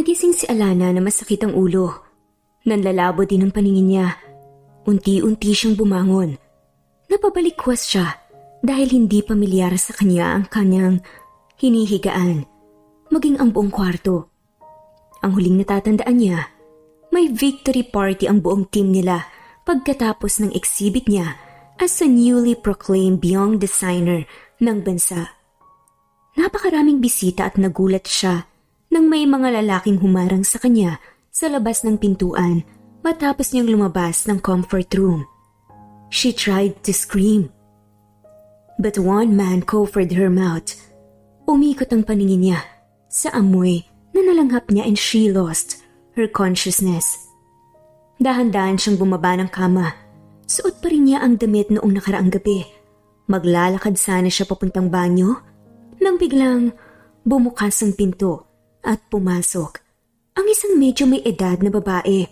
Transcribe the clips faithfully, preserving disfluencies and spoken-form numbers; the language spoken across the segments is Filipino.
Nagising si Alana na masakit ang ulo. Nanlalabo din ang paningin niya. Unti-unti siyang bumangon. Napabalikwas siya dahil hindi pamilyar sa kanya ang kanyang hinihigaan, maging ang buong kwarto. Ang huling natatandaan niya, may victory party ang buong team nila pagkatapos ng exhibit niya as a newly proclaimed young designer ng bansa. Napakaraming bisita at nagulat siya nang may mga lalaking humarang sa kanya sa labas ng pintuan matapos niyang lumabas ng comfort room. She tried to scream, but one man covered her mouth. Umikot ang paningin niya sa amoy na nalanghap niya and she lost her consciousness. Dahan-dahan siyang bumaba ng kama. Suot pa rin niya ang damit noong nakaraang gabi. Maglalakad sana siya papuntang banyo nang biglang bumukas ang pinto at pumasok ang isang medyo may edad na babae.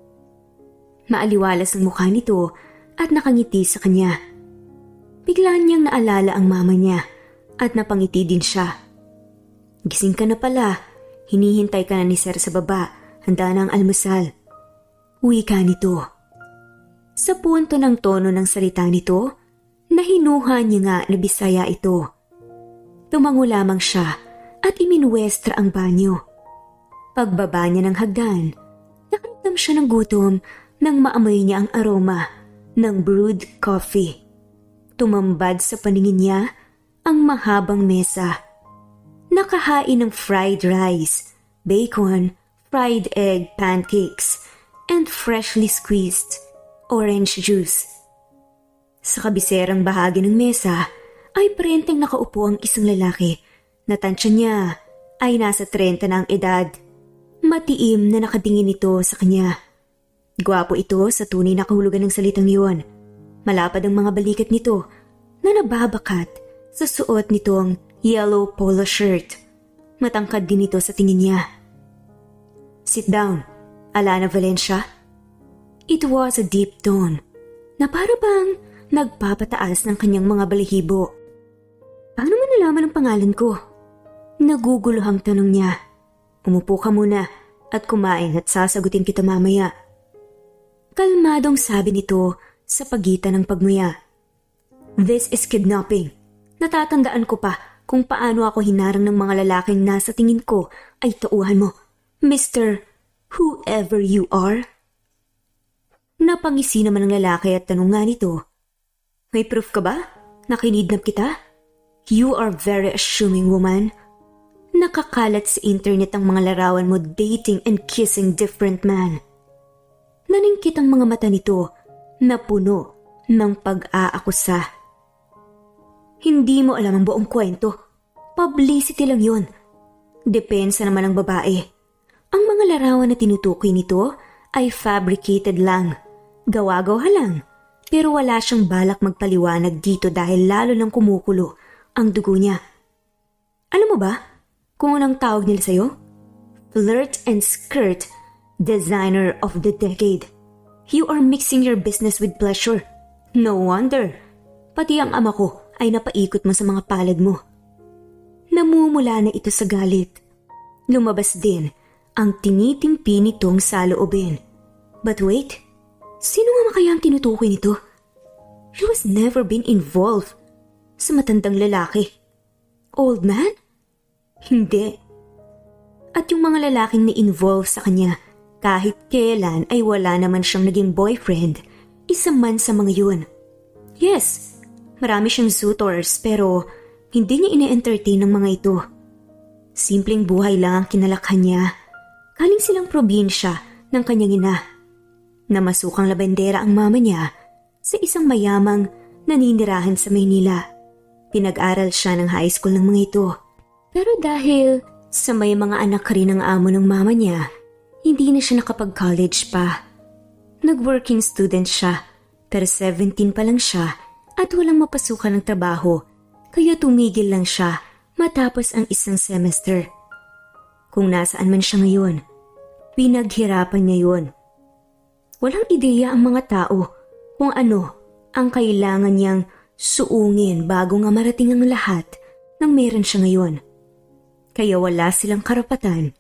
Maaliwalas ang mukha nito at nakangiti sa kanya. Biglaan niyang naalala ang mama niya at napangiti din siya. Gising ka na pala, hinihintay ka na ni Sir sa baba, handa na ang almusal. Uwi ka nito. Sa punto ng tono ng salita nito, nahinuha niya nga na Bisaya ito. Tumango lamang siya at iminuwestra ang banyo. Pagbaba niya ng hagdan, nakaramdam siya ng gutom nang maamoy niya ang aroma ng brewed coffee. Tumambad sa paningin niya ang mahabang mesa. Nakahain ng fried rice, bacon, fried egg pancakes, and freshly squeezed orange juice. Sa kabiserang bahagi ng mesa ay parenteng nakaupo ang isang lalaki na tansya niya ay nasa trenta na ang edad. Matiim na nakatingin ito sa kanya. Gwapo ito sa tunay na kahulugan ng salitang iyon. Malapad ang mga balikat nito na nababakat sa suot nitong yellow polo shirt. Matangkad din ito sa tingin niya. Sit down, Alana Valencia. It was a deep tone na para bang nagpapataas ng kanyang mga balahibo. Paano mo nalaman ang pangalan ko? Naguguluhang tanong niya. Umupo ka muna at kumain at sasagutin kita mamaya. Kalmadong sabi nito sa pagitan ng pagmuya. This is kidnapping. Natatandaan ko pa kung paano ako hinarang ng mga lalaking nasa tingin ko ay tauhan mo, Mister Whoever you are. Napangisi naman ng lalaki at tanong nga nito, may proof ka ba na kinidnap kita? You are very assuming woman. Nakakalat sa internet ang mga larawan mo dating and kissing different man. Naningkit ang mga mata nito na puno ng pag-aakusa. Hindi mo alam ang buong kwento. Publicity lang yun. Depensa naman ang babae. Ang mga larawan na tinutukoy nito ay fabricated lang. Gawa-gawa lang. Pero wala siyang balak magpaliwanag dito dahil lalo nang kumukulo ang dugo niya. Alam mo ba kung anong tawag nila sa'yo? Flirt and skirt designer of the decade. You are mixing your business with pleasure. No wonder. Pati ang ama ko ay napaikot mo sa mga palad mo. Namumula na ito sa galit. Lumabas din ang tinitimpi nitong saloobin. But wait, sino nga kaya ang tinutukoy nito? He was never been involved sa matandang lalaki. Old man? Hindi. At yung mga lalaking na-involve sa kanya, kahit kailan ay wala naman siyang naging boyfriend, isa man sa mga yun. Yes, marami siyang suitors pero hindi niya ine-entertain ng mga ito. Simpleng buhay lang ang kinalakhan niya. Galing silang probinsya ng kanyang ina. Namasukang labendera ang mama niya sa isang mayamang naninirahan sa Maynila. Pinag-aral siya ng high school ng mga ito. Pero dahil sa may mga anak rin ang amo ng mama niya, hindi na siya nakapag-college pa. Nag-working student siya, pero seventeen pa lang siya at walang mapasukan ng trabaho, kaya tumigil lang siya matapos ang isang semester. Kung nasaan man siya ngayon, pinaghirapan niya yun. Walang ideya ang mga tao kung ano ang kailangan niyang suungin bago nga marating ang lahat ng meron siya ngayon. Kaya wala silang karapatan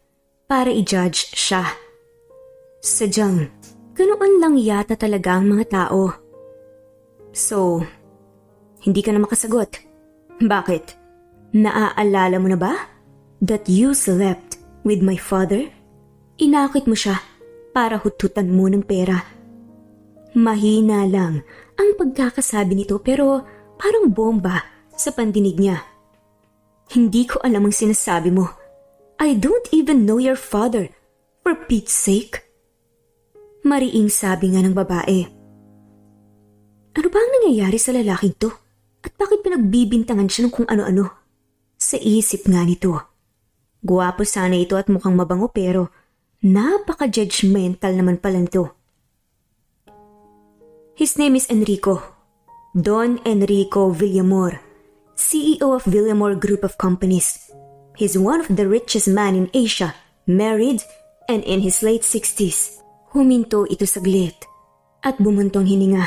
para i-judge siya. Sadyang, ganoon lang yata talaga ang mga tao. So, hindi ka na makasagot. Bakit? Naaalala mo na ba that you slept with my father? Inakit mo siya para hututan mo ng pera. Mahina lang ang pagkakasabi nito pero parang bomba sa pandinig niya. Hindi ko alam ang sinasabi mo. I don't even know your father, for Pete's sake. Mariing sabi nga ng babae. Ano ba ang nangyayari sa lalaking to? At bakit pinagbibintangan siya ng kung ano-ano? Sa isip nga nito. Guwapo sana ito at mukhang mabango pero napaka-judgmental naman pala nito. His name is Enrico. Don Enrico Villamor, C E O of Villamor Group of Companies. He's one of the richest man in Asia, married and in his late sixties. Huminto ito saglit at bumuntong hininga.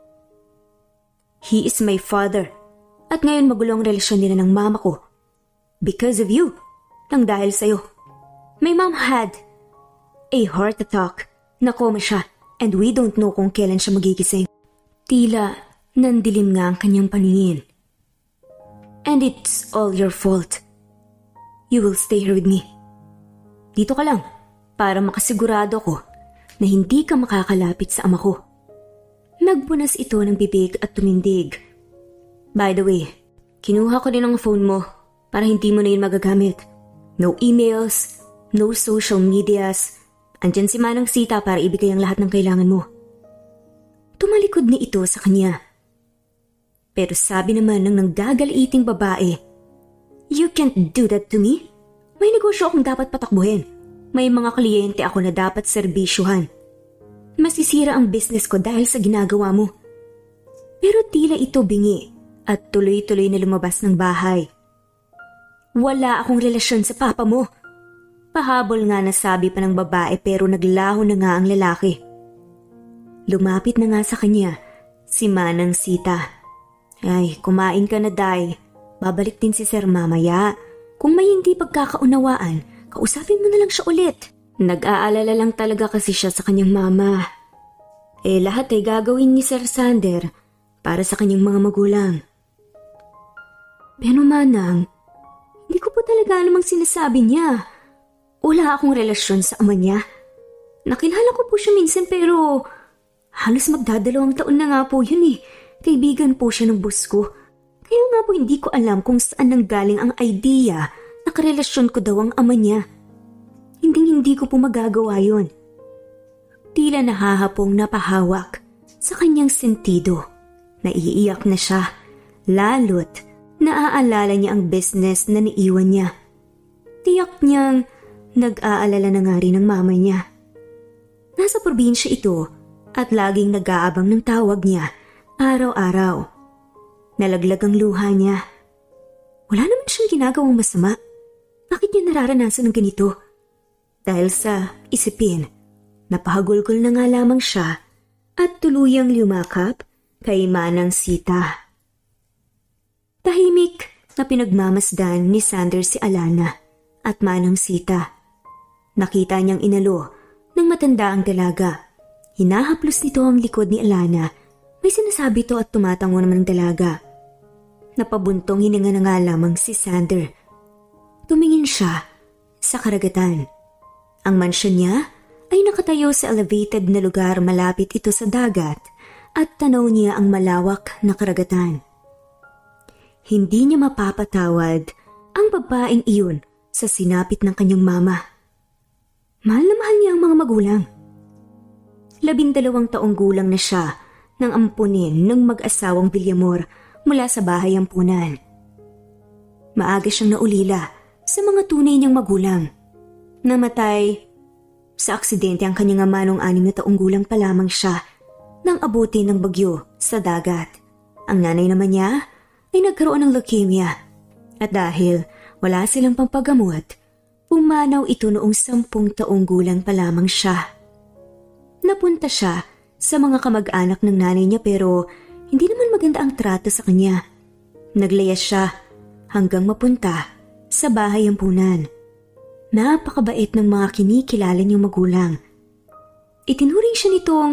He is my father at ngayon magulo ang relasyon nila ng mama ko. Because of you, nang dahil sa'yo. My mom had a heart attack, nakoma siya and we don't know kung kailan siya magigising. Tila nandilim nga ang kanyang paningin. And it's all your fault. You will stay here with me. Dito ka lang para makasigurado ko na hindi ka makakalapit sa ama ko. Nagbunas ito ng bibig at tumindig. By the way, kinuha ko din ang phone mo para hindi mo na yun magagamit. No emails, no social medias. Andyan si Manang Sita para ibigay ang lahat ng kailangan mo. Tumalikod ni ito sa kanya. Pero sabi naman ng nanggagaliiting babae, You can't do that to me. May negosyo akong dapat patakbuhin. May mga kliyente ako na dapat serbisyuhan. Masisira ang business ko dahil sa ginagawa mo. Pero tila ito bingi at tuloy-tuloy na lumabas ng bahay. Wala akong relasyon sa papa mo. Pahabol nga na sabi pa ng babae pero naglaho na nga ang lalaki. Lumapit na nga sa kanya si Manang Sita. Ay, kumain ka na, Day. Babalik din si Sir mamaya. Kung may hindi pagkakaunawaan, kausapin mo na lang siya ulit. Nag-aalala lang talaga kasi siya sa kanyang mama. Eh lahat ay gagawin ni Sir Sander para sa kanyang mga magulang. Pero Manang, hindi ko po talaga namang sinasabi niya. Wala akong relasyon sa ama niya. Nakilala ko po siya minsan pero halos magdadalawang taon na nga po yun eh. Kaibigan po siya ng boss ko. Kaya nga po hindi ko alam kung saan nanggaling ang idea na karelasyon ko daw ang ama niya. Hinding-hindi ko po magagawa yun. Tila nahahapong napahawak sa kanyang sentido. Naiiyak na siya, lalo't naaalala niya ang business na niiwan niya. Tiyak niyang nag-aalala na nga rin ang mama niya. Nasa probinsya ito at laging nag-aabang ng tawag niya araw-araw. Nalaglag ang luha niya. Wala naman siyang ginagawang masama. Bakit niya nararanasan ng ganito? Dahil sa isipin, napahagulgol na nga lamang siya at tuluyang lumakap kay Manang Sita. Tahimik na pinagmamasdan ni Sander si Alana at Manang Sita. Nakita niyang inalo ng matanda ang dalaga. Hinahaplos nito ang likod ni Alana. May sinasabi to at tumatango naman ng dalaga. Napabuntong hininga na nga lamang si Sander. Tumingin siya sa karagatan. Ang mansyon niya ay nakatayo sa elevated na lugar malapit ito sa dagat at tanaw niya ang malawak na karagatan. Hindi niya mapapatawad ang babaeng iyon sa sinapit ng kanyang mama. Mahal na mahal niya ang mga magulang. Labindalawang taong gulang na siya nang ampunin ng mag-asawang Villamor mula sa bahay ampunan. Maaga siyang naulila sa mga tunay niyang magulang. Namatay sa aksidente ang kanyang ama nung anim na taong gulang pa lamang siya nang abutin ng bagyo sa dagat. Ang nanay naman niya ay nagkaroon ng leukemia at dahil wala silang pampagamot, pumanaw ito noong sampung taong gulang pa lamang siya. Napunta siya sa mga kamag-anak ng nanay niya pero hindi naman maganda ang trato sa kanya. Naglayas siya hanggang mapunta sa bahay ampunan. Napakabait ng mga kinikilala niyang magulang. Itinuring siya nitong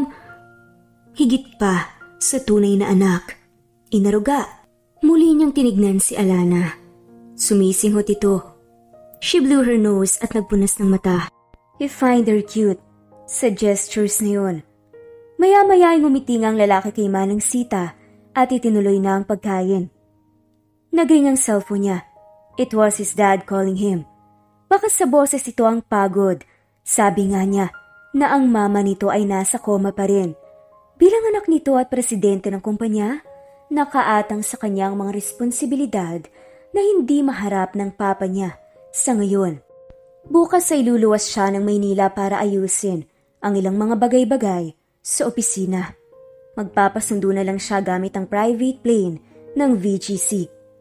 higit pa sa tunay na anak. Inaruga. Muli niyang tinignan si Alana. Sumisinghot ito. She blew her nose at nagpunas ng mata. He find her cute sa gestures na yun. Maya-maya ay ngumiti ang lalaki kay Manang Sita at itinuloy na ang pagkain. Nagring ang cellphone niya. It was his dad calling him. Baka sa boses ito ang pagod. Sabi nga niya na ang mama nito ay nasa koma pa rin. Bilang anak nito at presidente ng kumpanya, nakaatang sa kanyang mga responsibilidad na hindi maharap ng papa niya sa ngayon. Bukas ay luluwas siya ng Maynila para ayusin ang ilang mga bagay-bagay sa opisina. Magpapasundo na lang siya gamit ang private plane ng V G C.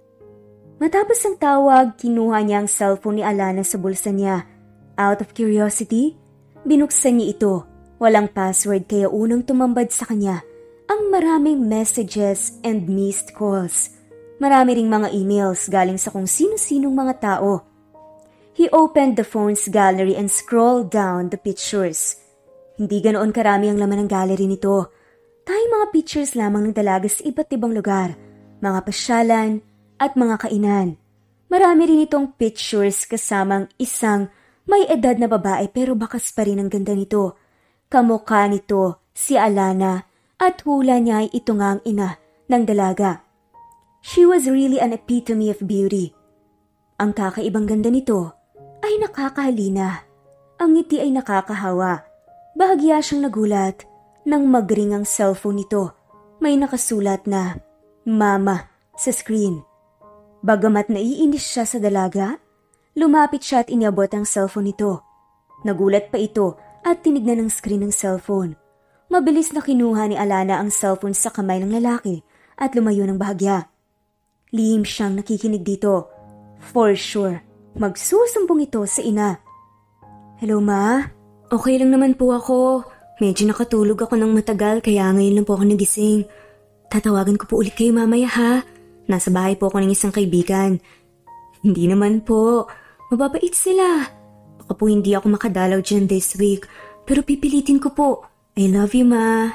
Matapos ang tawag, kinuha niya ang cellphone ni Alana sa bulsa niya. Out of curiosity, binuksan niya ito. Walang password kaya unang tumambad sa kanya ang maraming messages and missed calls. Marami ring mga emails galing sa kung sino-sinong mga tao. He opened the phone's gallery and scrolled down the pictures. Hindi ganoon karami ang laman ng gallery nito. Tayong mga pictures lamang ng dalaga sa iba't ibang lugar, mga pasyalan at mga kainan. Marami rin itong pictures kasamang isang may edad na babae pero bakas pa rin ang ganda nito. Kamukha nito si Alana at hula niya ay ito nga ang ina ng dalaga. She was really an epitome of beauty. Ang kakaibang ganda nito ay nakakahalina. Ang ngiti ay nakakahawa. Bahagya siyang nagulat nang magring ang cellphone nito. May nakasulat na Mama sa screen. Bagamat naiinis siya sa dalaga, lumapit siya at iniabot ang cellphone nito. Nagulat pa ito at tinignan ang screen ng cellphone. Mabilis na kinuha ni Alana ang cellphone sa kamay ng lalaki at lumayo ng bahagya. Lihim siyang nakikinig dito. For sure, magsusumbong ito sa ina. Hello ma, okay lang naman po ako. Medyo nakatulog ako ng matagal kaya ngayon lang po ako nagising. Tatawagan ko po ulit kayo mamaya ha. Nasa bahay po ako ng isang kaibigan. Hindi naman po, mababait sila. Baka po hindi ako makadalaw dyan this week, pero pipilitin ko po. I love you, ma.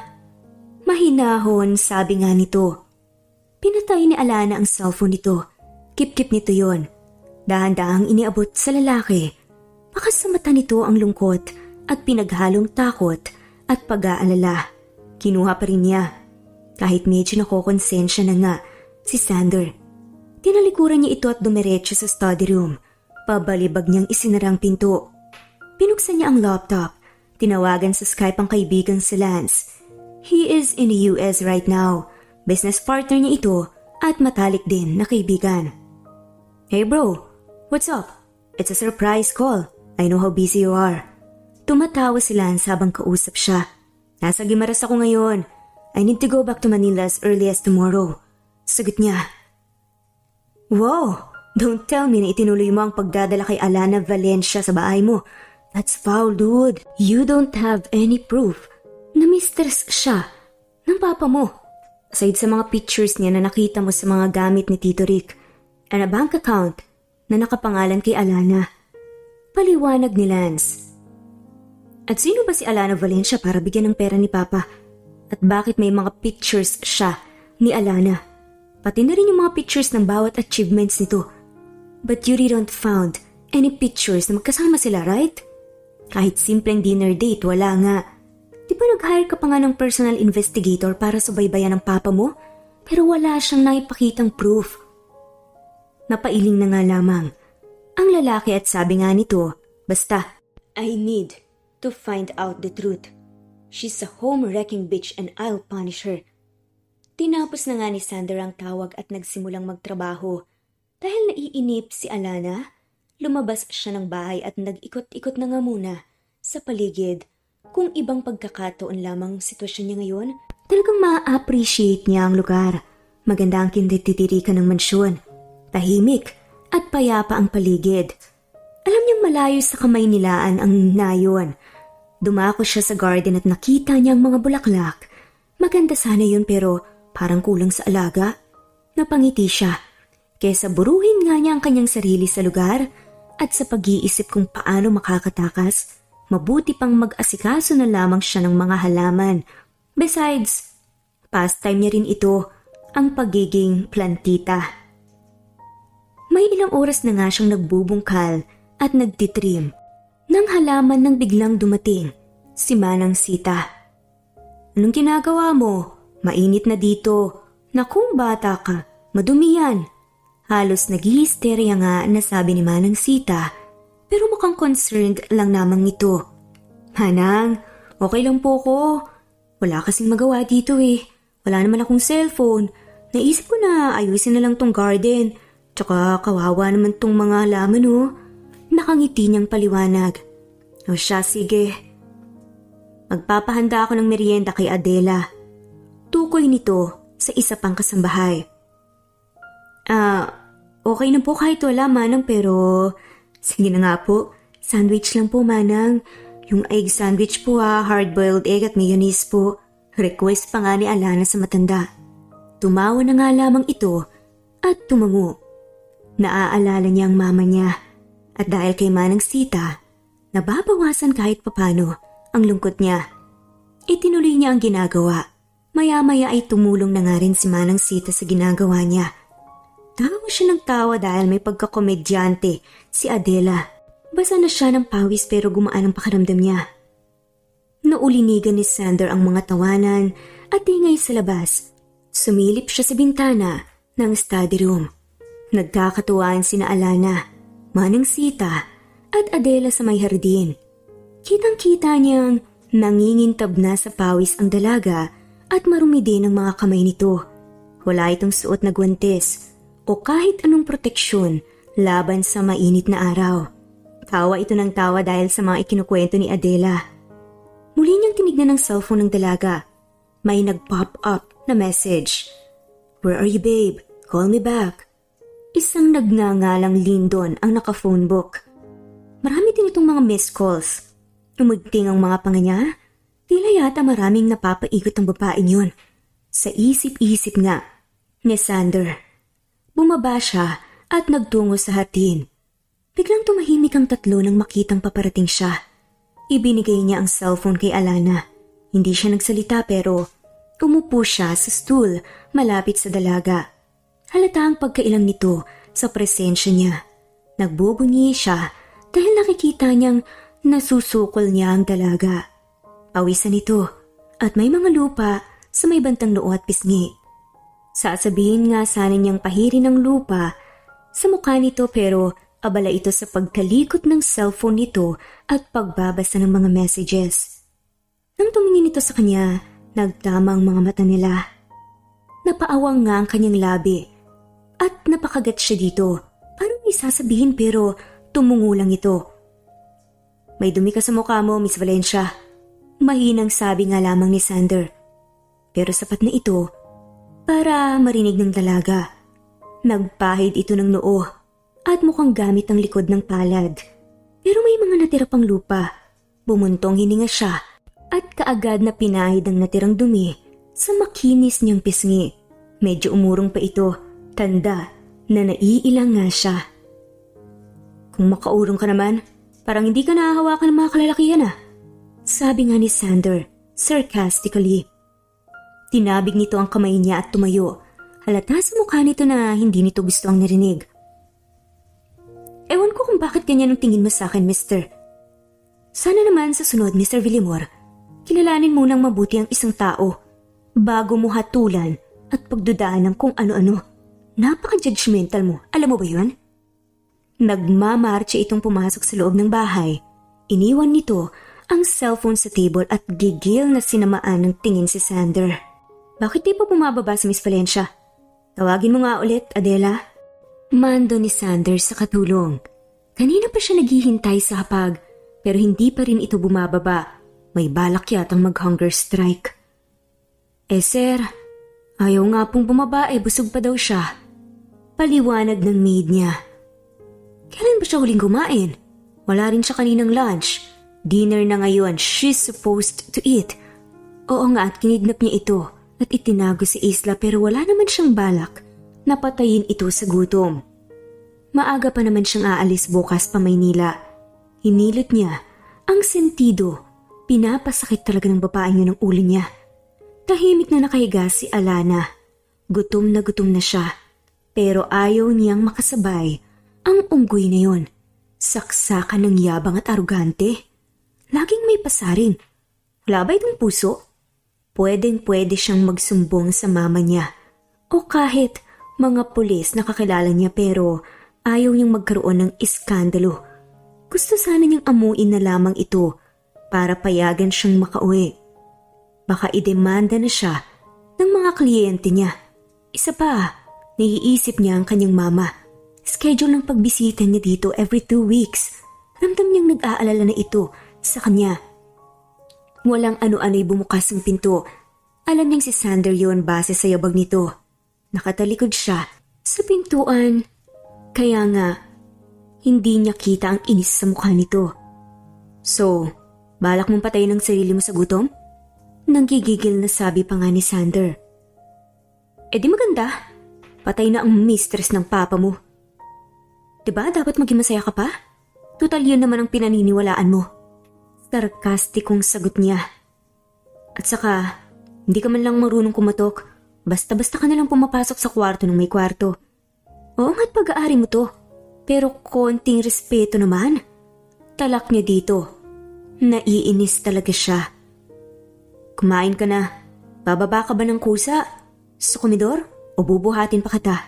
Mahinahon, sabi nga nito. Pinatay ni Alana ang cellphone nito. Kip-kip nito yon. Dahan-dahang iniabot sa lalaki. Baka sa mata nito ang lungkot at pinaghalong takot at pag-aalala. Kinuha pa rin niya. Kahit medyo nakokonsensya na nga si Sander. Tinalikuran niya ito at dumiretso sa study room. Pabalibag niyang isinarang pinto. Pinuksan niya ang laptop. Tinawagan sa Skype ang kaibigang si Lance. He is in the U S right now. Business partner niya ito at matalik din na kaibigan. Hey bro, what's up? It's a surprise call. I know how busy you are. Tumatawa si Lance habang kausap siya. Nasa Gimaras ako ngayon. I need to go back to Manila as early as tomorrow. Sagot niya. Wow! Don't tell me na itinuloy mo ang pagdadala kay Alana Valencia sa bahay mo. That's foul, dude. You don't have any proof na mistress siya ng papa mo. Aside sa mga pictures niya na nakita mo sa mga gamit ni Tito Rick and a bank account na nakapangalan kay Alana. Paliwanag ni Lance. At sino ba si Alana Valencia para bigyan ng pera ni Papa? At bakit may mga pictures siya ni Alana? Pati na rin yung mga pictures ng bawat achievements nito. But you don't found any pictures na magkasama sila, right? Kahit simpleng dinner date, wala nga. Di ba nag-hire ka pa nga ng personal investigator para subaybayan ng papa mo? Pero wala siyang naipakitang proof. Napailing na nga lamang ang lalaki at sabi nga nito, basta, I need to find out the truth. She's a home-wrecking bitch and I'll punish her. Tinapos na nga ni Sander ang tawag at nagsimulang magtrabaho. Dahil naiinip si Alana, lumabas siya ng bahay at nag-ikot-ikot na nga muna sa paligid. Kung ibang pagkakataon lamang sitwasyon niya ngayon, talagang ma-appreciate niya ang lugar. Maganda ang kinititirikan ng mansyon. Tahimik at payapa ang paligid. Alam niyang malayo sa kamay nilaan ang nayon. Dumako siya sa garden at nakita niya ang mga bulaklak. Maganda sana yun pero parang kulang sa alaga. Napangiti siya. Kesa buruhin nga niya ang kanyang sarili sa lugar, At sa pag-iisip kung paano makakatakas, mabuti pang mag-asikaso na lamang siya ng mga halaman. Besides, pastime niya rin ito, ang pagiging plantita. May ilang oras na nga siyang nagbubungkal at nagtitrim ng halaman nang biglang dumating si Manang Sita. Anong ginagawa mo? Mainit na dito. Nakung bata ka, madumi yan. Halos naghihisterya nga na sabi ni Manang Sita, pero mukhang concerned lang namang ito. Manang, okay lang po ko. Wala kasing magawa dito eh. Wala naman akong cellphone. Naisip ko na ayusin na lang tong garden. Tsaka kawawa naman tong mga halaman oh. Nakangiti niyang paliwanag. O siya, sige. Magpapahanda ako ng merienda kay Adela. Tukoy nito sa isa pang kasambahay. Ah, okay na po kahit wala, Manang, pero sige na nga po. Sandwich lang po, Manang. Yung egg sandwich po ha, hard-boiled egg at mayonnaise po. Request pa nga ni Alana sa matanda. Tumawa na nga lamang ito at tumango. Naaalala niya ang mama niya. At dahil kay Manang Sita, nababawasan kahit papano ang lungkot niya. Itinuloy niya ang ginagawa. Maya-maya ay tumulong na nga rin si Manang Sita sa ginagawa niya. Tawa siya ng tawa dahil may pagkakomedyante si Adela. Basa na siya ng pawis pero gumaan ang pakiramdam niya. Naulinigan ni Sander ang mga tawanan at ingay sa labas. Sumilip siya sa bintana ng study room. Nagkakatuwaan sina Alana, Manang Sita at Adela sa may hardin. Kitang-kita niyang nangingintab na sa pawis ang dalaga at marumi din ang mga kamay nito. Wala itong suot na guwantes o kahit anong proteksyon laban sa mainit na araw. Tawa ito ng tawa dahil sa mga ikinukwento ni Adela. Muli niyang tinignan ng cellphone ng dalaga. May nag-pop up na message. Where are you, babe? Call me back. Isang nagngangalang Lyndon ang naka-phone book. Marami din itong mga missed calls. Umugting ang mga panga niya. Tila yata maraming napapaikot ang babaeng yun. Sa isip-isip nga ni Sander. Bumaba siya at nagtungo sa hatin. Biglang tumahimik ang tatlo nang makitang paparating siya. Ibinigay niya ang cellphone kay Alana. Hindi siya nagsalita pero umupo siya sa stool malapit sa dalaga. Halata ang pagkailang nito sa presensya niya. Nagbubunyi siya dahil nakikita niyang nasusukol niya ang dalaga. Pawisan ito at may mga lupa sa may bantang noo at pisngi. Sasabihin nga sana niyang pahirin ng lupa sa mukha nito pero abala ito sa pagkalikot ng cellphone nito at pagbabasa ng mga messages. Nang tumingin ito sa kanya, nagtama ang mga mata nila. Napaawang nga ang kanyang labi. At napakagat siya dito. Paano may sasabihin pero tumungo lang ito. May dumi ka sa mukha mo, Miss Valencia. Mahinang sabi nga lamang ni Sander. Pero sapat na ito para marinig ng dalaga. Nagpahid ito ng noo at mukhang gamit ang likod ng palad. Pero may mga natira pang lupa. Bumuntong hininga siya at kaagad na pinahid ang natirang dumi sa makinis niyang pisngi. Medyo umurong pa ito. Tanda na naiilang nga siya. Kung makaurong ka naman, parang hindi ka nahahawakan ng mga kalalakihan ah. Sabi nga ni Sander, sarcastically. Tinabig nito ang kamay niya at tumayo. Halata sa mukha nito na hindi nito gusto ang narinig. Ewan ko kung bakit ganyan ang tingin mo sa akin, mister. Sana naman sa sunod, Mister Villamor, kilalanin mo nang mabuti ang isang tao bago mo hatulan at pagdudaan ng kung ano-ano. Napaka-judgmental mo. Alam mo ba yun? Nagmamarcha itong pumasok sa loob ng bahay. Iniwan nito ang cellphone sa table at gigil na sinamaan ng tingin si Sander. Bakit di pa bumababa si Miss Valencia? Tawagin mo nga ulit, Adela. Mando ni Sander sa katulong. Kanina pa siya naghihintay sa hapag pero hindi pa rin ito bumababa. May balak yatang mag-hunger strike. Eh sir, ayaw nga pong bumaba eh busog pa daw siya. Paliwanag ng maid niya. Kailan ba siya huling kumain? Wala rin siya kaninang lunch. Dinner na ngayon, she's supposed to eat. Oo nga at kinidnap niya ito at itinago sa isla pero wala naman siyang balak na patayin ito sa gutom. Maaga pa naman siyang aalis bukas pa Maynila. Hinilit niya ang sentido. Pinapasakit talaga ng babaeng yun ang ulo niya. Tahimik na nakahiga si Alana. Gutom na gutom na siya. Pero ayaw niyang makasabay ang unggoy na yun. Saksakan ng yabang at arugante. Laging may pasarin. Wala ba itong puso? Pwedeng pwede siyang magsumbong sa mama niya. O kahit mga pulis na kakilala niya pero ayaw niyang magkaroon ng iskandalo. Gusto sana niyang amuin na lamang ito para payagan siyang makauwi. Baka idemanda na siya ng mga kliyente niya. Isa pa, naiisip niya ang kanyang mama. Schedule ng pagbisita niya dito every two weeks. Ramdam niyang nag-aalala na ito sa kanya. Walang ano-ano'y bumukas ang pinto. Alam niyang si Sander yun base sa yabag nito. Nakatalikod siya sa pintuan. Kaya nga, hindi niya kita ang inis sa mukha nito. So, balak mong patayin ang sarili mo sa gutom? Nanggigigil na sabi pa nga ni Sander. Eh di maganda, patay na ang mistress ng papa mo. Diba dapat maging masaya ka pa? Total yun naman ang pinaniniwalaan mo. Sarkastikong sagot niya. At saka, hindi ka man lang marunong kumatok. Basta-basta ka nalang pumapasok sa kwarto ng may kwarto. Oo nga't pag-aari mo to. Pero konting respeto naman. Talak niya dito. Naiinis talaga siya. Kumain ka na. Bababa ka ba ng kusa? Sa komedor? O bubuhatin pa kita?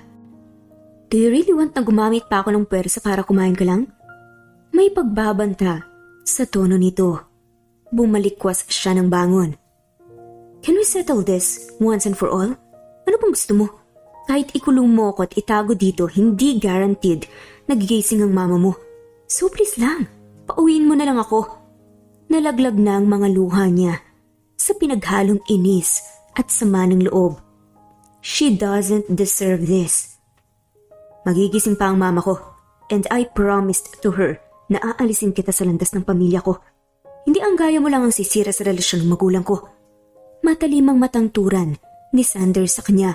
Do you really want na gumamit pa ako ng pwersa para kumain ka lang? May pagbabanta sa tono nito. Bumalikwas siya ng bangon. Can we settle this once and for all? Ano pang gusto mo? Kahit ikulong mo ko at itago dito, hindi guaranteed nagigising ang mama mo. So please lang, pauwiin mo na lang ako. Nalaglag na ang mga luha niya sa pinaghalong inis at sama ng loob. She doesn't deserve this. Magigising pa ang mama ko and I promised to her na aalisin kita sa landas ng pamilya ko. Hindi ang gaya mo lang ang sisira sa relasyon ng magulang ko. Matalimang matangturan ni Sander sa kanya.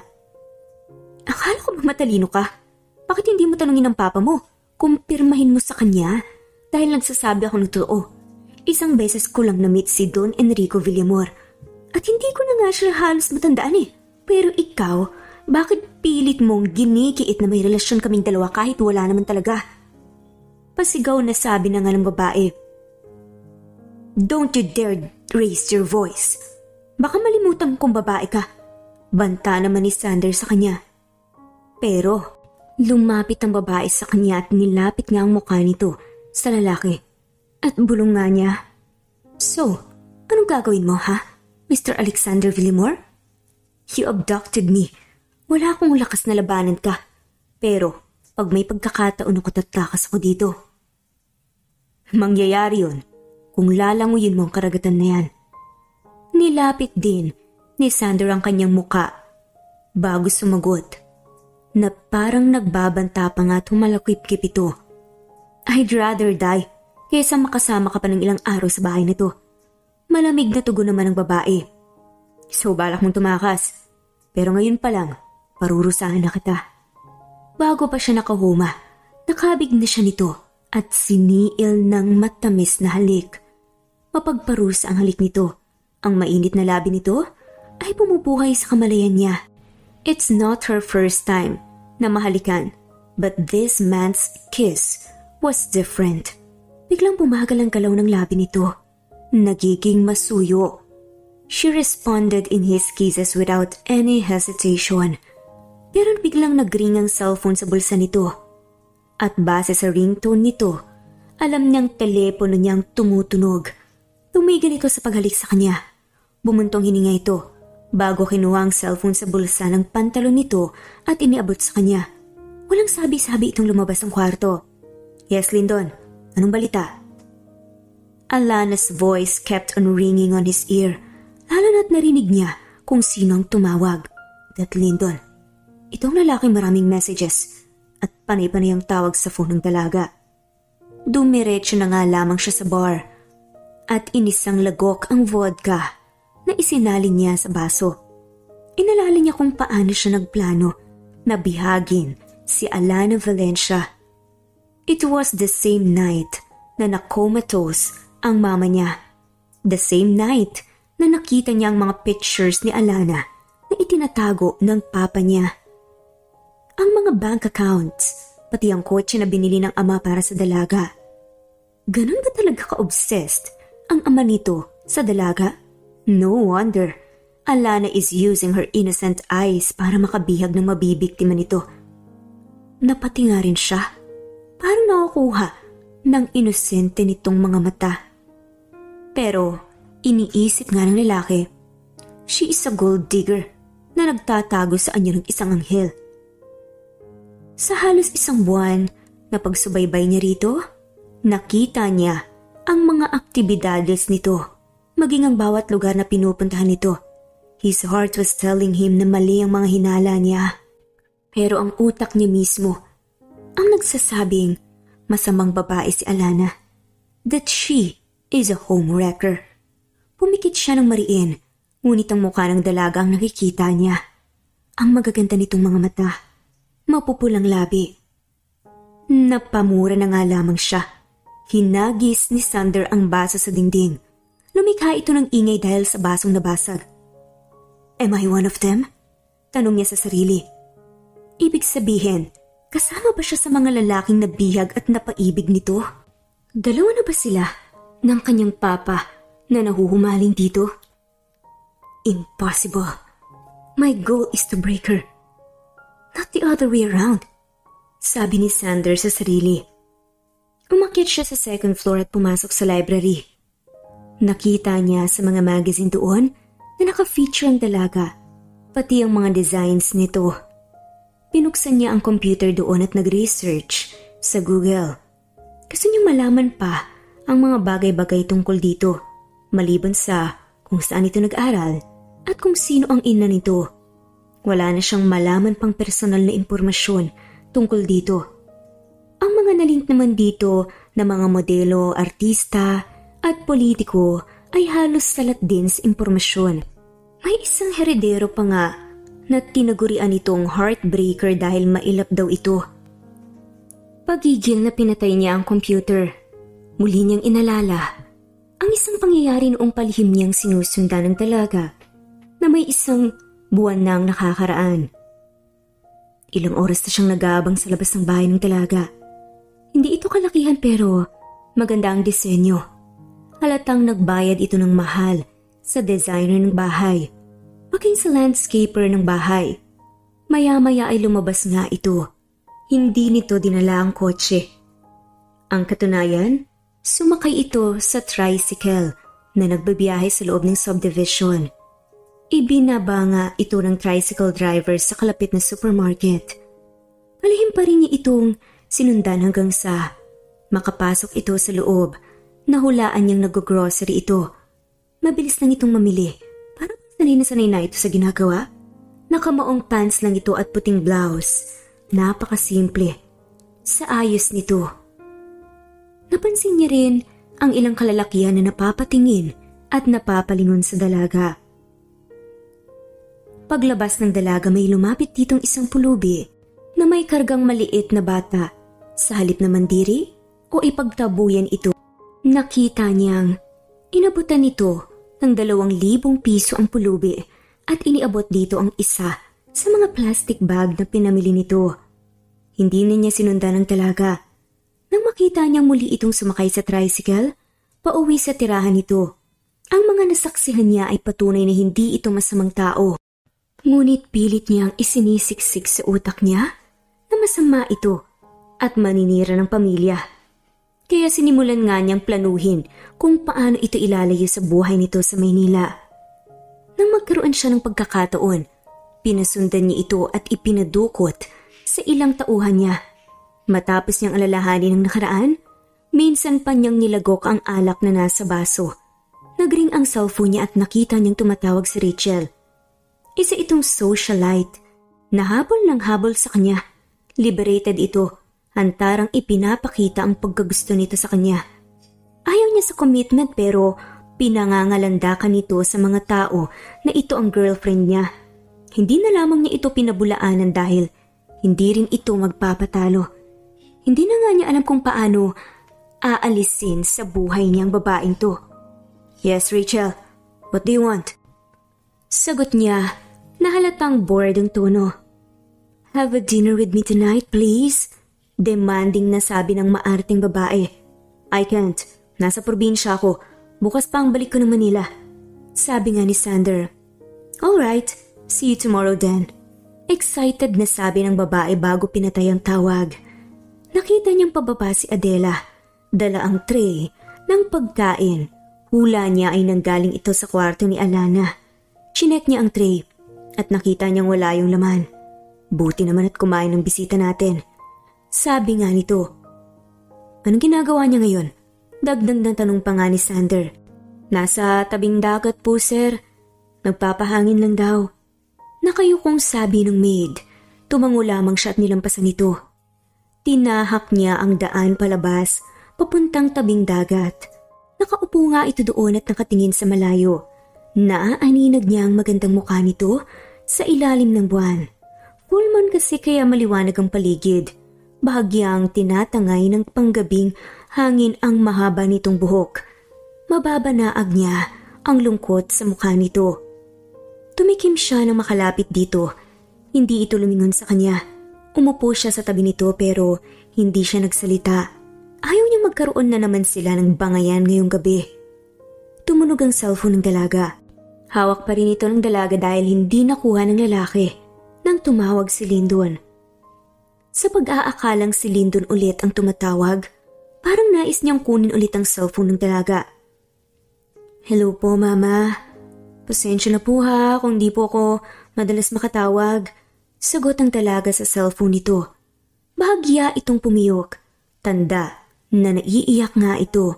Akala ko ba matalino ka? Bakit hindi mo tanungin ang papa mo? Kumpirmahin mo sa kanya dahil nagsasabi ako ng totoo. Isang beses ko lang na-meet si Don Enrico Villamor at hindi ko na nga siya halos matandaan eh. Pero ikaw, bakit pilit mong ginikiit na may relasyon kaming dalawa kahit wala naman talaga? Pasigaw na sabi na nga ng babae. Don't you dare raise your voice. Baka malimutan kong babae ka. Banta naman ni Sander sa kanya. Pero lumapit ang babae sa kanya at nilapit nga ang mukha nito sa lalaki. At bulong nga niya. So, anong gagawin mo ha, Mister Alexander Villamor? You abducted me. Wala akong lakas na labanan ka. Pero pag may pagkakataon ako tatakas ako dito. Mangyayari yun kung lalanguyin mo ang karagatan na yan. Nilapit din ni Sander ang kanyang muka bago sumagot na parang nagbabanta pa nga at humalakip-kip ito. I'd rather die kaysa makasama ka pa ng ilang araw sa bahay nito. Malamig na tugon naman ng babae. So balak mong tumakas. Pero ngayon pa lang, parurusahan na kita. Bago pa siya nakahuma, nakabig na siya nito at siniil ng matamis na halik. Mapagparusa ang halik nito. Ang mainit na labi nito ay pumupuhay sa kamalayan niya. It's not her first time na mahalikan, but this man's kiss was different. Biglang pumagal ang galaw ng labi nito. Nagiging masuyo. She responded in his kisses without any hesitation. Pero biglang nagring ang cellphone sa bulsa nito. At base sa ringtone nito, alam niyang telepono niyang tumutunog. Tumigil ito sa paghalik sa kanya. Bumuntong hininga ito bago kinuha ang cellphone sa bulsa ng pantalon nito at iniabot sa kanya. Walang sabi-sabi itong lumabas ng kwarto. Yes, Lyndon. Anong balita? Alana's voice kept on ringing on his ear. Lalo na't narinig niya kung sino ang tumawag. That Lyndon. Itong lalaking maraming messages at panay-panay ang tawag sa phone ng dalaga. Dumiretso na nga lamang siya sa bar at inisang lagok ang vodka na isinalin niya sa baso. Inalala niya kung paano siya nagplano na bihagin si Alana Valencia It was the same night na na-comatose ang mama niya. The same night na nakita niya ang mga pictures ni Alana na itinatago ng papa niya. Ang mga bank accounts, pati ang kotse na binili ng ama para sa dalaga. Ganun ba talaga ka-obsessed ang ama nito sa dalaga? No wonder Alana is using her innocent eyes para makabihag ng mabibiktima nito. Napati nga rin siya. Parang nakukuha ng inosente nitong mga mata. Pero iniisip nga ng lalaki, she is a gold digger na nagtatago sa anyo ng isang anghel. Sa halos isang buwan na pagsubaybay niya rito, nakita niya ang mga aktibidades nito, maging ang bawat lugar na pinupuntahan nito. His heart was telling him na mali ang mga hinala niya. Pero ang utak niya mismo ang nagsasabing masamang babae si Alana, that she is a homewrecker. Pumikit siya ng mariin, ngunit ang mukha ng dalaga ang nakikita niya. Ang magaganda nitong mga mata, mapupulang labi. Napamura na nga lamang siya. Hinagis ni Sander ang baso sa dingding. Lumikha ito ng ingay dahil sa basong nabasag. Am I one of them? Tanong niya sa sarili. Ibig sabihin, kasama ba siya sa mga lalaking nabihag at napaibig nito? Dalawa na ba sila ng kanyang papa na nahuhumaling dito? Impossible. My goal is to break her. Not the other way around, sabi ni Sander sa sarili. Umakyat siya sa second floor at pumasok sa library. Nakita niya sa mga magazine doon na naka-feature ang dalaga, pati ang mga designs nito. Pinuksan niya ang computer doon at nag-research sa Google. Gusto niyang malaman pa ang mga bagay-bagay tungkol dito, maliban sa kung saan ito nag-aral at kung sino ang ina nito. Wala na siyang malaman pang personal na impormasyon tungkol dito. Ang mga nalink naman dito na mga modelo, artista at politiko ay halos salat din sa impormasyon. May isang heredero pa nga na tinagurian itong heartbreaker dahil mailap daw ito. Pagigil na pinatay niya ang computer, muli niyang inalala ang isang pangyayari noong palihim niyang sinusundan ng dalaga na may isang buwan nang nakakaraan. Ilang oras na siyang nag-aabang sa labas ng bahay ng dalaga. Hindi ito kalakihan pero maganda ang disenyo. Halatang nagbayad ito ng mahal sa designer ng bahay, maging sa landscaper ng bahay. Maya-maya ay lumabas nga ito. Hindi nito dinala ang kotse. Ang katunayan, sumakay ito sa tricycle na nagbabiyahe sa loob ng subdivision. Ibinaba nga ito ng tricycle driver sa kalapit na supermarket. Palihim pa rin niya itong sinundan hanggang sa makapasok ito sa loob. Nahulaan niyang nag-grocery ito. Mabilis lang itong mamili. Parang sanay na sanay na ito sa ginagawa. Nakamaong pants lang ito at puting blouse. Napakasimple. Sa ayos nito. Napansin niya rin ang ilang kalalakihan na napapatingin at napapalingon sa dalaga. Paglabas ng dalaga may lumapit ditong isang pulubi na may kargang maliit na bata. Sa halip na mandiri o ipagtabuyan ito, nakita niyang inabutan nito ng dalawang libong piso ang pulubi at iniabot dito ang isa sa mga plastic bag na pinamili nito. Hindi na niya sinundan ang dalaga. Nang makita niyang muli itong sumakay sa tricycle, pauwi sa tirahan nito. Ang mga nasaksihan niya ay patunay na hindi ito masamang tao. Ngunit pilit niyang isinisiksik sa utak niya na masama ito at maninira ng pamilya. Kaya sinimulan nga niyang planuhin kung paano ito ilalayo sa buhay nito sa Maynila. Nang magkaroon siya ng pagkakataon, pinasundan niya ito at ipinadukot sa ilang tauhan niya. Matapos niyang alalahanin ang nakaraan, minsan pa niyang nilagok ang alak na nasa baso. Nagring ang cellphone niya at nakita niyang tumatawag si Rachel. Isa itong socialite na habol ng habol sa kanya. Liberated ito, hantarang ipinapakita ang pagkagusto nito sa kanya. Ayaw niya sa commitment pero pinangangalandakan nito sa mga tao na ito ang girlfriend niya. Hindi na lamang niya ito pinabulaanan dahil hindi rin ito magpapatalo. Hindi na nga niya alam kung paano aalisin sa buhay niyang babaeng to. Yes, Rachel. What do you want? Sagot niya na halatang bored ang tono. Have a dinner with me tonight, please? Demanding na sabi ng maarting babae. I can't. Nasa probinsya ako. Bukas pa ang balik ko ng Manila. Sabi nga ni Sander. Alright, see you tomorrow then. Excited na sabi ng babae bago pinatay ang tawag. Nakita niyang pababa si Adela. Dala ang tray ng pagkain. Hula niya ay nanggaling ito sa kwarto ni Alana. Chinek niya ang tray at nakita niyang wala yung laman. Buti naman at kumain ng bisita natin. Sabi nga nito. Anong ginagawa niya ngayon? Dagdag na tanong pa nga ni Sander. Nasa tabing dagat po, sir. Nagpapahangin lang daw. Nakayukong sabi ng maid. Tumango lamang siya at nilampasan ito. Tinahak niya ang daan palabas, papuntang tabing dagat. Nakaupo nga ito doon at nakatingin sa malayo. Naaaninag niya ang magandang mukha nito sa ilalim ng buwan. Full moon kasi kaya maliwanag ang paligid. Bahagyang tinatangay ng panggabing hangin ang mahaba nitong buhok. Mababanaag niya ang lungkot sa mukha nito. Tumikim siya nang makalapit dito. Hindi ito lumingon sa kanya. Umupo siya sa tabi nito pero hindi siya nagsalita. Ayaw niya magkaroon na naman sila ng bangayan ngayong gabi. Tumunog ang cellphone ng dalaga. Hawak pa rin ito ng dalaga dahil hindi nakuha ng lalaki nang tumawag si Lyndon. Sa pag-aakalang si Lyndon ulit ang tumatawag, parang nais niyang kunin ulit ang cellphone ng dalaga. Hello po, Mama. Pasensya na po ha kung di po ako madalas makatawag. Sagot ang dalaga sa cellphone nito. Bahagya itong pumiyok. Tanda na naiiyak nga ito.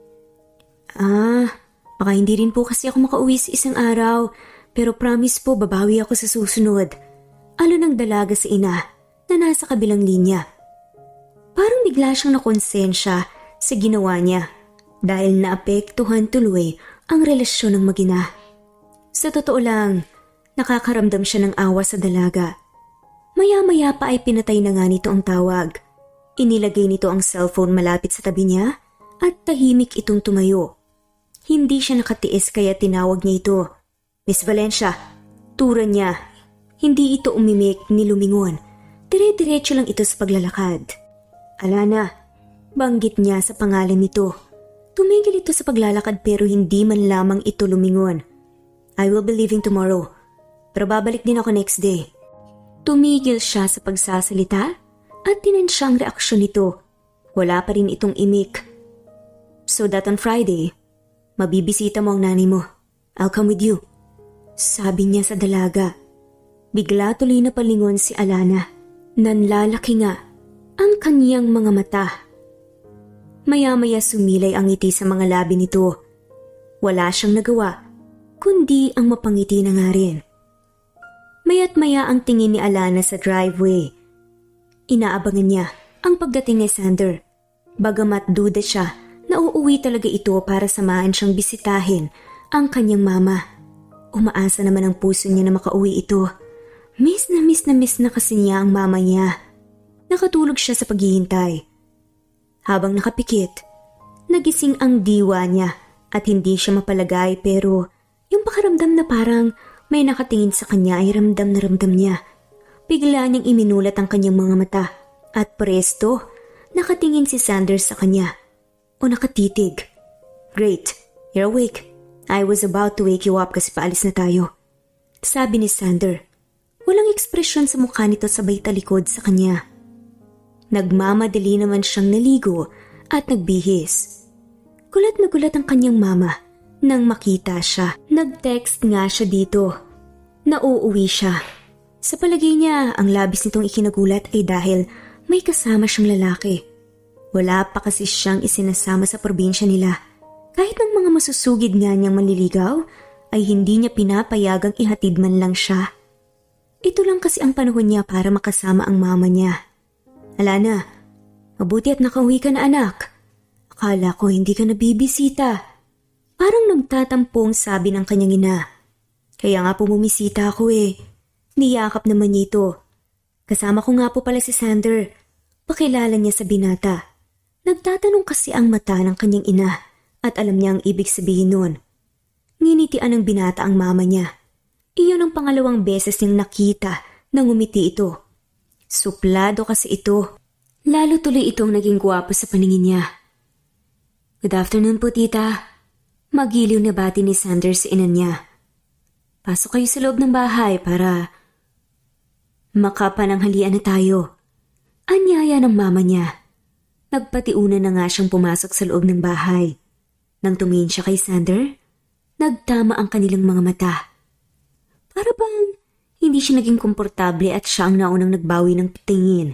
Ah, baka hindi rin po kasi ako makauwi sa isang araw, pero promise po babawi ako sa susunod. Alon ng dalaga sa ina na nasa kabilang linya. Parang bigla siyang nakonsensya sa ginawa niya dahil naapektuhan tuloy ang relasyon ng mag-ina. Sa totoo lang, nakakaramdam siya ng awa sa dalaga. Maya-maya pa ay pinatay na nga nito ang tawag. Inilagay nito ang cellphone malapit sa tabi niya at tahimik itong tumayo. Hindi siya nakatiis kaya tinawag niya ito. Miss Valencia, turan niya. Hindi ito umimik ni lumingon. Dire-diretso lang ito sa paglalakad. Alana, banggit niya sa pangalan nito. Tumigil ito sa paglalakad pero hindi man lamang ito lumingon. I will be leaving tomorrow, pero babalik din ako next day. Tumigil siya sa pagsasalita at tinansyang reaksyon nito. Wala pa rin itong imik. So that on Friday, mabibisita mo ang nanay mo. I'll come with you. Sabi niya sa dalaga. Bigla tuloy na palingon si Alana. Nanlalaki nga ang kanyang mga mata. Maya-maya sumilay ang ngiti sa mga labi nito. Wala siyang nagawa, kundi ang mapangiti na nga rin. Maya't maya ang tingin ni Alana sa driveway. Inaabangan niya ang pagdating ni Sander. Bagamat duda siya na uuwi talaga ito para samahan siyang bisitahin ang kanyang mama. Umaasa naman ang puso niya na makauwi ito. Miss na miss na miss na kasi niya ang mama niya. Nakatulog siya sa paghihintay. Habang nakapikit, nagising ang diwa niya at hindi siya mapalagay pero yung pakaramdam na parang may nakatingin sa kanya ay ramdam na ramdam niya. Bigla niyang iminulat ang kanyang mga mata at presto, nakatingin si Sanders sa kanya. O nakatitig. Great, you're awake. I was about to wake you up kasi paalis na tayo. Sabi ni Sander. Walang ekspresyon sa mukha nito sabay talikod sa kanya. Nagmamadali naman siyang naligo at nagbihis. Gulat na gulat ang kanyang mama nang makita siya. Nag-text nga siya dito. Nauuwi siya. Sa palagay niya, ang labis nitong ikinagulat ay dahil may kasama siyang lalaki. Wala pa kasi siyang isinasama sa probinsya nila. Kahit ng mga masusugid nga niyang manliligaw, ay hindi niya pinapayagang ihatid man lang siya. Ito lang kasi ang panahon niya para makasama ang mama niya. Alana, mabuti at nakauwi ka na anak. Akala ko hindi ka nabibisita. Parang nagtatampong sabi ng kanyang ina. Kaya nga po bumisita ako eh. Niyakap naman niya ito. Kasama ko nga po pala si Sander. Pakilala niya sa binata. Nagtatanong kasi ang mata ng kanyang ina at alam niya ang ibig sabihin nun. Nginitian ng binata ang mama niya. Iyon ang pangalawang beses niyang nakita na ngumiti ito. Suplado kasi ito. Lalo tuloy itong naging gwapo sa paningin niya. Good afternoon po, tita. Magiliw na bati ni Sanders sa ina niya. Pasok kayo sa loob ng bahay para makapananghalian na tayo. Anyaya ng mama niya. Nagpatiuna na nga siyang pumasok sa loob ng bahay. Nang tumingin siya kay Sander, nagtama ang kanilang mga mata. Para bang hindi siya naging komportable at siya ang naunang nagbawi ng tingin.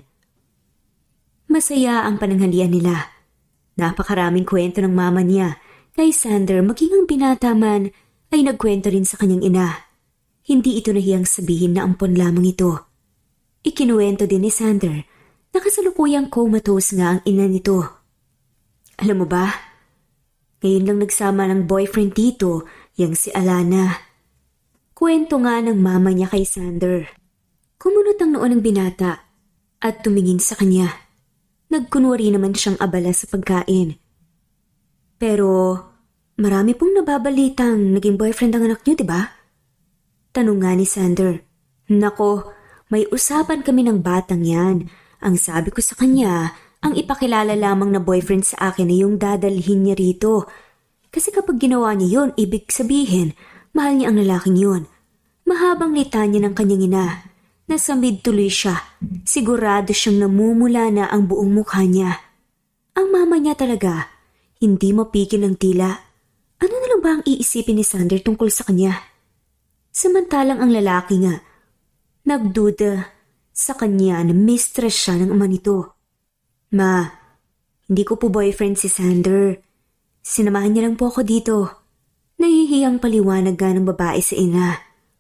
Masaya ang pananghalian nila. Napakaraming kwento ng mama niya kay Sander, maging ang binata man ay nagkwento rin sa kanyang ina. Hindi ito nahiyang sabihin na ampon lamang ito. Ikinuwento din ni Sander na kasalukuyang comatose nga ang ina nito. Alam mo ba, ngayon lang nagsama ng boyfriend dito, yang si Alana. Kwento nga ng mama niya kay Sander. Kumunot ang noon ng binata at tumingin sa kanya. Nagkunwari naman siyang abala sa pagkain. Pero marami pong nababalitang naging boyfriend ang anak niyo, di ba? Tanong nga ni Sander. Nako, may usapan kami ng batang yan. Ang sabi ko sa kanya, ang ipakilala lamang na boyfriend sa akin ay yung dadalhin niya rito. Kasi kapag ginawa niya yun, ibig sabihin, mahal niya ang lalaking yun. Mahabang litanya ng kanyang ina. Nasa mid tuloy siya. Sigurado siyang namumula na ang buong mukha niya. Ang mama niya talaga, hindi mapikil ng tila. Ano na lang ba ang iisipin ni Sander tungkol sa kanya? Samantalang ang lalaki nga, nagduda sa kanya na mistress siya ng ama nito. Ma, hindi ko po boyfriend si Sander. Sinamahan niya lang po ako dito. Nahihiyang paliwanag nga ng babae sa ina.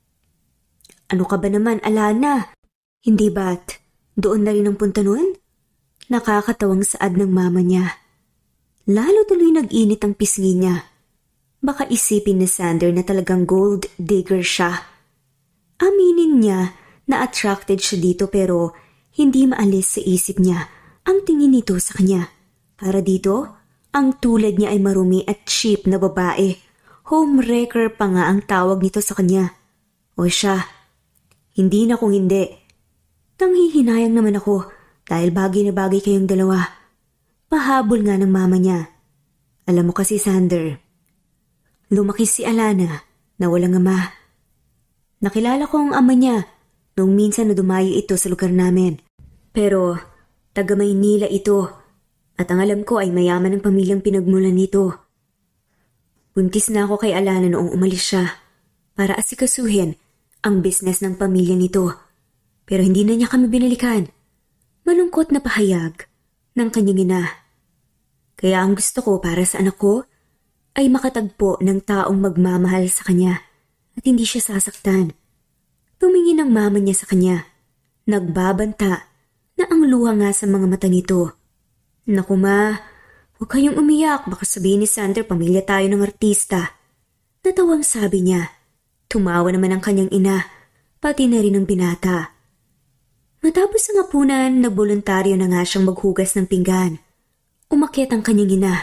Ano ka ba naman, Alana? Hindi ba't doon na rin ang punta nun? Nakakatawang saad ng mama niya. Lalo tuloy nag-init ang pisngi niya. Baka isipin ni Sander na talagang gold digger siya. Aminin niya na attracted siya dito pero hindi maalis sa isip niya ang tingin nito sa kanya. Para dito, ang tulad niya ay marumi at cheap na babae. Homewrecker pa nga ang tawag nito sa kanya. O siya, hindi na kung hindi. Nanghihinayang naman ako dahil bagay na bagay kayong dalawa. Pahabol nga ng mama niya. Alam mo kasi, Sander, lumaki si Alana na walang ama. Nakilala ko ang ama niya nung minsan na dumayo ito sa lugar namin. Pero taga Maynila ito at ang alam ko ay mayaman ang pamilyang pinagmulan nito. Buntis na ako kay Alana noong umalis siya para asikasuhin ang business ng pamilya nito. Pero hindi na niya kami binalikan. Malungkot na pahayag ng kanyang ina. Kaya ang gusto ko para sa anak ko ay makatagpo ng taong magmamahal sa kanya at hindi siya sasaktan. Tumingin ang mama niya sa kanya. Nagbabanta na ang luha nga sa mga mata nito. Naku ma, huwag kayong umiyak, baka sabihin ni Sander pamilya tayo ng artista. Natawang sabi niya. Tumawa naman ang kanyang ina, pati na rin ang binata. Matapos ang hapunan, nagboluntaryo na nga siyang maghugas ng pinggan. Umakyat ang kanyang ina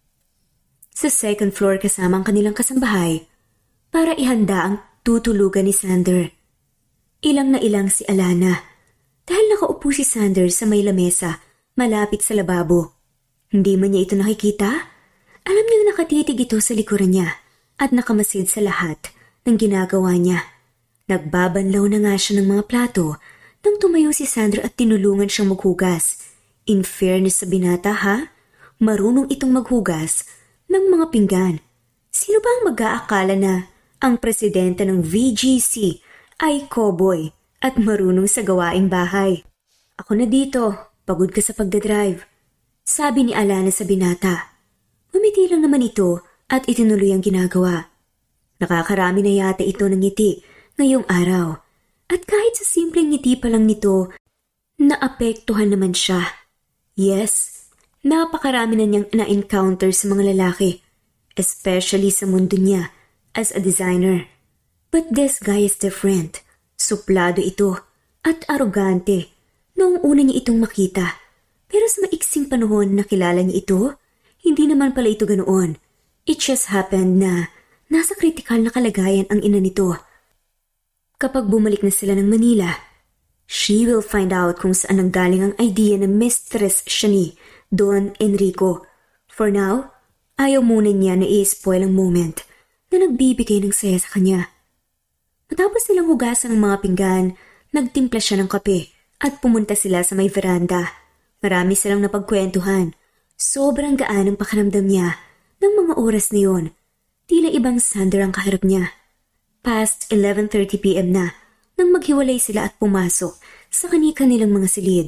sa second floor kasama ang kanilang kasambahay para ihanda ang tutulugan ni Sander. Ilang na ilang si Alana dahil nakaupo si Sander sa may lamesa malapit sa lababo. Hindi man niya ito nakikita, alam niyang nakatitig ito sa likuran niya at nakamasid sa lahat ng ginagawa niya. Nagbabanlaw na nga siya ng mga plato nang tumayo si Sander at tinulungan siyang maghugas. In fairness sa binata ha, marunong itong maghugas ng mga pinggan. Sino ba ang mag-aakala na ang presidente ng V G C ay cowboy at marunong sa gawaing bahay? Ako na dito, pagod ka sa pagdadrive, sabi ni Alana sa binata. Umiti lang naman ito at itinuloy ang ginagawa. Nakakarami na yata ito ng ngiti ngayong araw. At kahit sa simpleng ngiti pa lang nito, naapektuhan naman siya. Yes, napakarami na niyang na-encounter sa mga lalaki, especially sa mundo niya as a designer. But this guy is different. Suplado ito at arogante noong una niya itong makita. Pero sa maiksing panahon na kilala niya ito, hindi naman pala ito ganoon. It just happened na nasa kritikal na kalagayan ang ina nito. Kapag bumalik na sila ng Manila, she will find out kung saan nanggaling ang idea na mistress siya ni Don Enrico. For now, ayaw muna niya na i-spoil ang moment na nagbibigay ng saya sa kanya. Matapos nilang hugasan ng mga pinggan, nagtimpla siya ng kape at pumunta sila sa may veranda. Marami silang napagkwentuhan. Sobrang gaan ang pakiramdam niya ng mga oras na yun. Tila ibang Sander ang kaharap niya. Past eleven thirty p m na nang maghiwalay sila at pumasok sa kani-kanilang mga silid.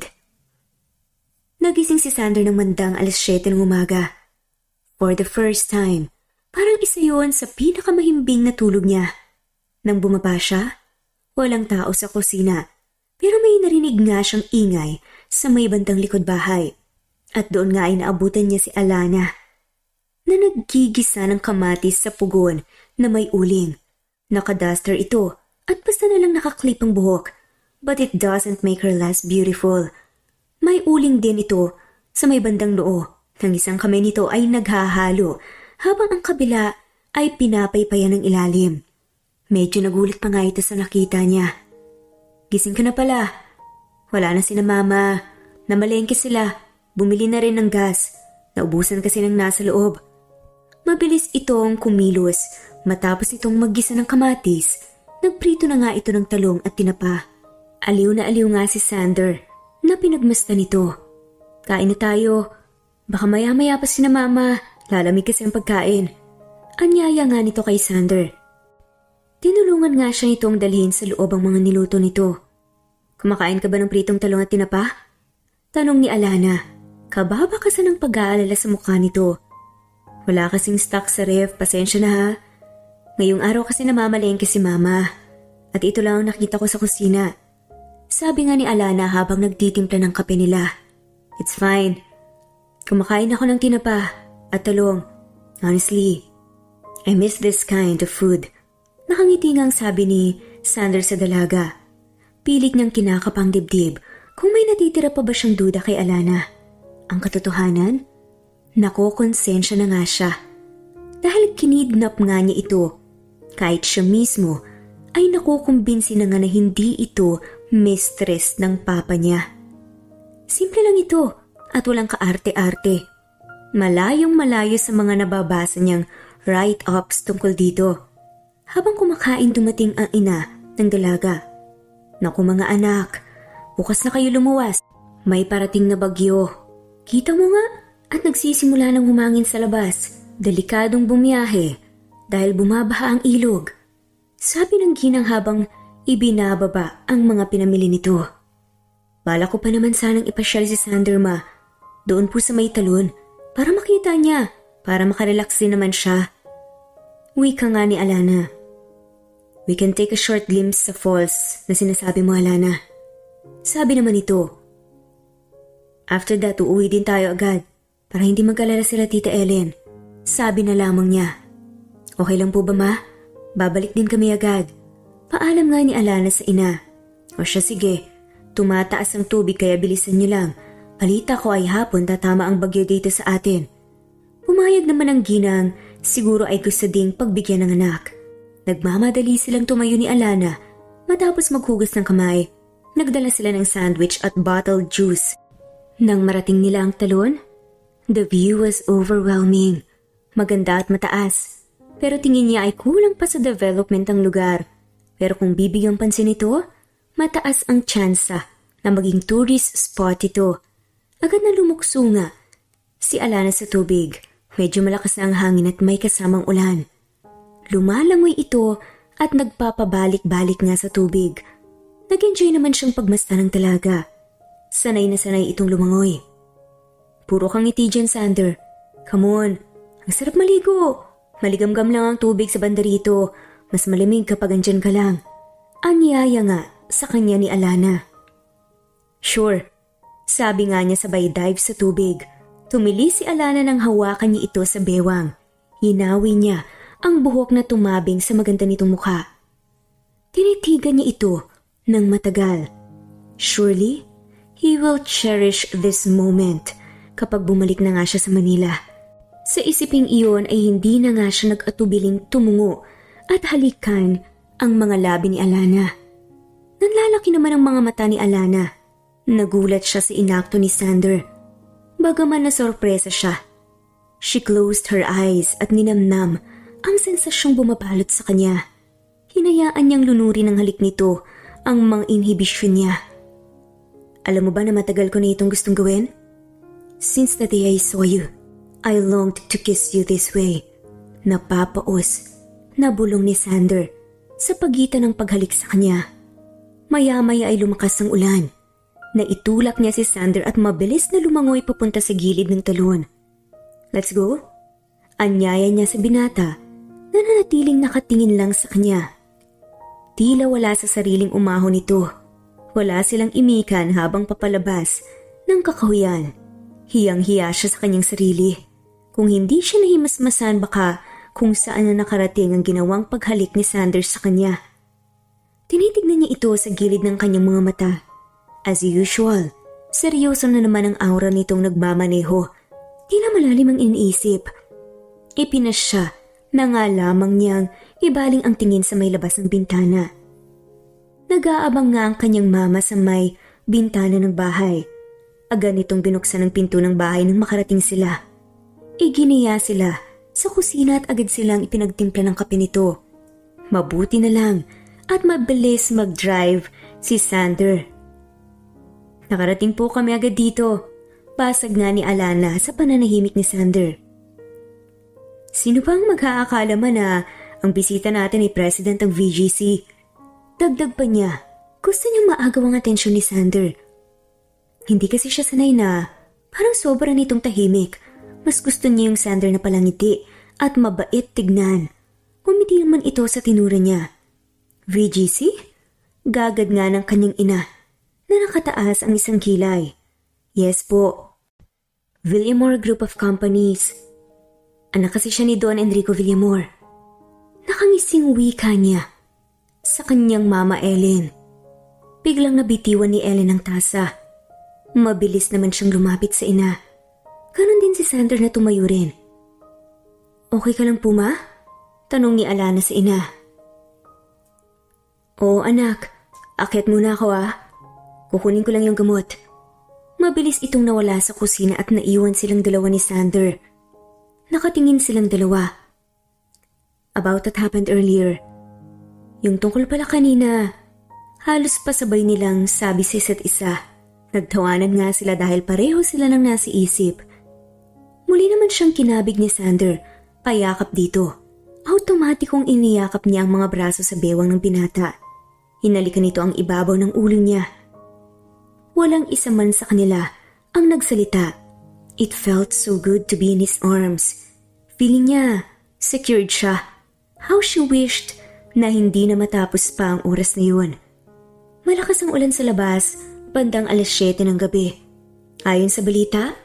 Nagising si Sander ng mandang alas siyete ng umaga. For the first time, parang isa yun sa pinakamahimbing na tulog niya. Nang bumaba siya, walang tao sa kusina, pero may narinig nga siyang ingay sa may bandang likod bahay. At doon nga ay naabutan niya si Alana, na naggigisa ng kamatis sa pugon na may uling. Nakaduster ito at basta na lang nakaklip ang buhok, but it doesn't make her less beautiful. May uling din ito sa may bandang noo. Nang isang kamay nito ay naghahalo habang ang kabila ay pinapaypayan ng ilalim. Medyo nagulat pa nga ito sa nakita niya. Gising ka na pala. Wala na sina mama. Namalengke sila. Bumili na rin ng gas. Naubusan kasi ng nasa loob. Mabilis itong kumilos. Matapos itong maggisa ng kamatis, nagprito na nga ito ng talong at tinapa. Aliw na aliw nga si Sander na pinagmasdan nito. Kain na tayo. Baka maya-maya pa si na mama. Lalamig kasi ang pagkain. Anyaya nga nito kay Sander. Tinulungan nga siya itong dalhin sa loob ang mga niluto nito. Kumakain ka ba ng pritong talong at tinapa? Tanong ni Alana. Kababa kasi ng pag-aalala sa mukha nito. Wala kasing stock sa ref. Pasensya na ha. Ngayong araw kasi namamalengke si mama. At ito lang ang nakita ko sa kusina. Sabi nga ni Alana habang nagtitimpla ng kape nila. It's fine. Kumakain ako ng tinapa at talong. Honestly, I miss this kind of food. Nakangiti ngang sabi ni Sander sa dalaga. Pilit niyang kinakapang dibdib kung may natitira pa ba siyang duda kay Alana. Ang katotohanan? Nakokonsensya na nga siya. Dahil kinidnap nga niya ito. Kahit siya mismo ay nakukumbinsi na nga na hindi ito mistress ng papa niya. Simple lang ito at walang kaarte-arte. Malayong malayo sa mga nababasa niyang write-ups tungkol dito. Habang kumakain dumating ang ina ng dalaga. Naku mga anak, bukas na kayo lumuwas. May parating na bagyo. Kita mo nga at nagsisimula ng humangin sa labas. Delikadong bumiyahe dahil bumabaha ang ilog. Sabi ng ginang habang ibinababa ang mga pinamili nito. Bala ko pa naman sanang ipasyal si Sander ma. Doon po sa may talon para makita niya, para makarelax din naman siya. Wika nga ni Alana. We can take a short glimpse sa falls na sinasabi mo, Alana. Sabi naman ito. After that, uuwi din tayo agad para hindi mag-alala sila Tita Ellen. Sabi na lamang niya. Okay lang po ba ma? Babalik din kami agad. Paalam nga ni Alana sa ina. O siya sige, tumataas ang tubig kaya bilisan niyo lang. Balita ko ay hapon tatama ang bagyo dito sa atin. Pumayag naman ang ginang, siguro ay gusto ding pagbigyan ng anak. Nagmamadali silang tumayo ni Alana. Matapos maghugas ng kamay, nagdala sila ng sandwich at bottled juice. Nang marating nila ang talon, the view was overwhelming. Maganda at mataas. Pero tingin niya ay kulang pa sa development ang lugar. Pero kung bibigyang pansin ito, mataas ang tsansa na maging tourist spot ito. Agad na lumukso nga si Alana sa tubig. Medyo malakas na ang hangin at may kasamang ulan. Lumalangoy ito at nagpapabalik-balik nga sa tubig. Nag-enjoy naman siyang pagmasta ng talaga. Sanay na sanay itong lumangoy. Puro kang ngiti dyan, Sander. Come on, ang sarap maligo. Maligamgam lang ang tubig sa banda rito. Mas malamig kapag andyan ka lang. Anyaya nga sa kanya ni Alana. Sure, sabi nga niya sabay dive sa tubig. Tumili si Alana nang hawakan niya ito sa bewang. Hinawi niya ang buhok na tumabing sa maganda nitong mukha. Tinitigan niya ito ng matagal. Surely, He will cherish this moment kapag bumalik na nga siya sa Manila. Sa isiping iyon ay hindi na nga siya nag-atubiling tumungo at halikan ang mga labi ni Alana. Nanlalaki naman ang mga mata ni Alana. Nagulat siya sa inakto ni Sander. Bagaman na sorpresa siya. She closed her eyes at ninamnam ang sensasyong bumabalot sa kanya. Hinayaan niyang lunurin ng halik nito ang mga inhibisyon niya. Alam mo ba na matagal ko na itong gustong gawin? Since the day I saw you, I longed to kiss you this way. Napapaos, nabulong ni Sander sa pagitan ng paghalik sa kanya. Maya-maya ay lumakas ang ulan. Naitulak niya si Sander at mabilis na lumangoy papunta sa gilid ng talon. Let's go? Anyaya niya sa binata na nanatiling nakatingin lang sa kanya. Tila wala sa sariling umahon nito. Wala silang imikan habang papalabas ng kakahuyan. Hiyang-hiya siya sa kanyang sarili. Kung hindi siya nahimasmasan baka kung saan na nakarating ang ginawang paghalik ni Sanders sa kanya. Tinitignan niya ito sa gilid ng kanyang mga mata. As usual, seryoso na naman ang aura nitong nagmamaneho. Tila malalim ang iniisip. Ipinas siya na nga lamang niyang ibaling ang tingin sa may labas ng bintana. Nag-aabang nga ang kanyang mama sa may bintana ng bahay. Agad nitong binuksan ang pinto ng bahay nang makarating sila. Iginiya sila sa kusina at agad silang ipinagtimpla ng kape nito. Mabuti na lang at mabilis mag-drive si Sander. Nakarating po kami agad dito. Basag nga ni Alana sa pananahimik ni Sander. Sino bang mag-aakala man na ang bisita natin ay President ng V G C? Dagdag pa niya, gusto niyang maagaw ang atensyon ni Sander. Hindi kasi siya sanay na parang sobra nitong tahimik. Mas gusto niya yung Sander na palangiti at mabait tignan. Kumiti naman ito sa tinura niya. V G C? Gagad nga ng kanyang ina na nakataas ang isang kilay. Yes po. Villamor Group of Companies. Anak kasi siya ni Don Enrico Villamor. Nakangising wika niya sa kanyang mama Ellen. Biglang nabitiwan ni Ellen ang tasa. Mabilis naman siyang lumapit sa ina. Ganon din si Sander na tumayo rin. Okay ka lang po ma? Tanong ni Alana sa ina. Oo anak, akyat muna ako ah. Kukunin ko lang yung gamot. Mabilis itong nawala sa kusina at naiwan silang dalawa ni Sander. Nakatingin silang dalawa. About what happened earlier. Yung tungkol pala kanina, halos pasabay nilang sabi sa isa't isa. Nagtawanan nga sila dahil pareho sila nang nasa isip. Muli naman siyang kinabig ni Sander, payakap dito. Automatikong iniyakap niya ang mga braso sa bewang ng binata. Hinalikan nito ang ibabaw ng ulo niya. Walang isa man sa kanila ang nagsalita. It felt so good to be in his arms. Feeling niya, secured siya. How she wished na hindi na matapos pa ang oras na yun. Malakas ang ulan sa labas, bandang alas siyete ng gabi. Ayon sa balita,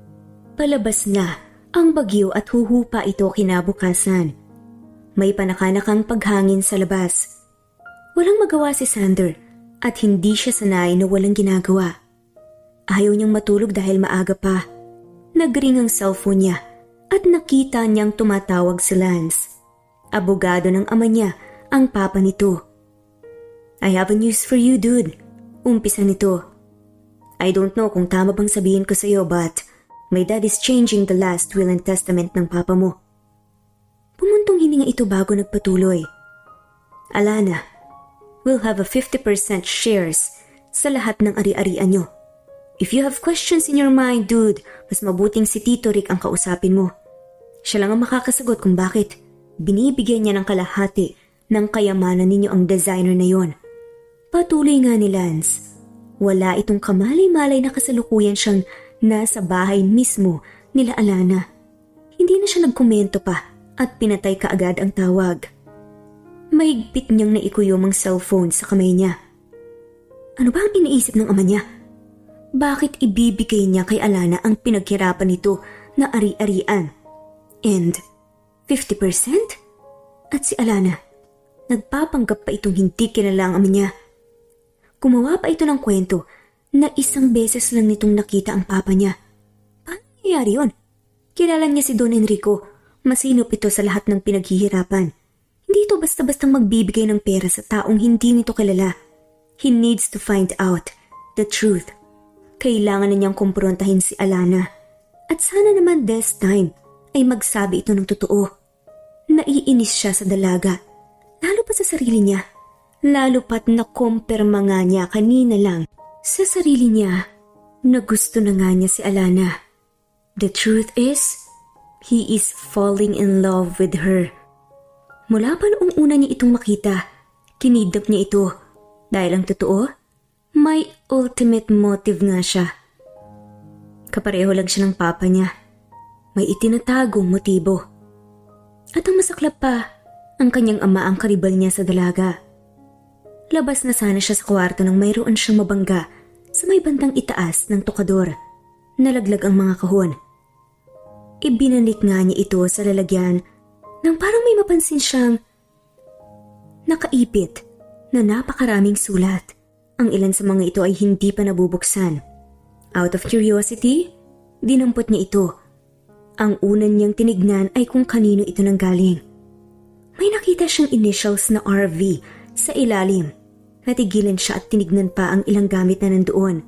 palabas na ang bagyo at huhupa ito kinabukasan. May panakanakang paghangin sa labas. Walang magawa si Sander at hindi siya sanay na walang ginagawa. Ayaw niyang matulog dahil maaga pa. Nagring ang cellphone niya at nakita niyang tumatawag si Lance. Abogado ng ama niya ang papa nito. I have a news for you, dude. Umpisa nito. I don't know kung tama bang sabihin ko sa'yo but my dad is changing the last will and testament ng papa mo. Pumuntong hininga ito bago nagpatuloy. Alana, we'll have a fifty percent shares sa lahat ng ari-arian nyo. If you have questions in your mind, dude, mas mabuting si Tito Rick ang kausapin mo. Siya lang ang makakasagot kung bakit binibigyan niya ng kalahati ng kayamanan ninyo ang designer na yon. Patuloy nga ni Lance. Wala itong kamalay-malay na kasalukuyan siyang nasa bahay mismo nila Alana. Hindi na siya nagkomento pa at pinatay kaagad ang tawag. Mahigpit niyang naikuyom ang cellphone sa kamay niya. Ano ba ang iniisip ng ama niya? Bakit ibibigay niya kay Alana ang pinaghirapan nito na ari-arian? And fifty percent? At si Alana, nagpapanggap pa itong hindi kilala ang ama niya. Gumawa pa ito ng kwento na isang beses lang nitong nakita ang papa niya. Paano nangyayari yun? Kilala niya si Don Enrico. Masinop ito sa lahat ng pinaghihirapan. Hindi ito basta-bastang magbibigay ng pera sa taong hindi nito kilala. He needs to find out the truth. Kailangan na niyang kumprontahin si Alana. At sana naman this time ay magsabi ito ng totoo. Naiinis siya sa dalaga. Lalo pa sa sarili niya. Lalo pat nakumpirma nga niya kanina lang sa sarili niya na gusto na nga niya si Alana. The truth is, he is falling in love with her. Mula pa noong una niya itong makita, kinidnap niya ito. Dahil ang totoo, may ultimate motive nga siya. Kapareho lang siya ng papa niya. May itinatagong motibo. At ang masaklap pa, ang kanyang ama ang karibal niya sa dalaga. Labas na sana siya sa kwarto nang mayroon siyang mabangga sa may bandang itaas ng tukador. Nalaglag ang mga kahon. Ibinalik nga niya ito sa lalagyan nang parang may mapansin siyang nakaipit na napakaraming sulat. Ang ilan sa mga ito ay hindi pa nabubuksan. Out of curiosity, dinampot niya ito. Ang unan niyang tinignan ay kung kanino ito nanggaling. May nakita siyang initials na R V sa ilalim. Natigilan siya at tinignan pa ang ilang gamit na nandoon.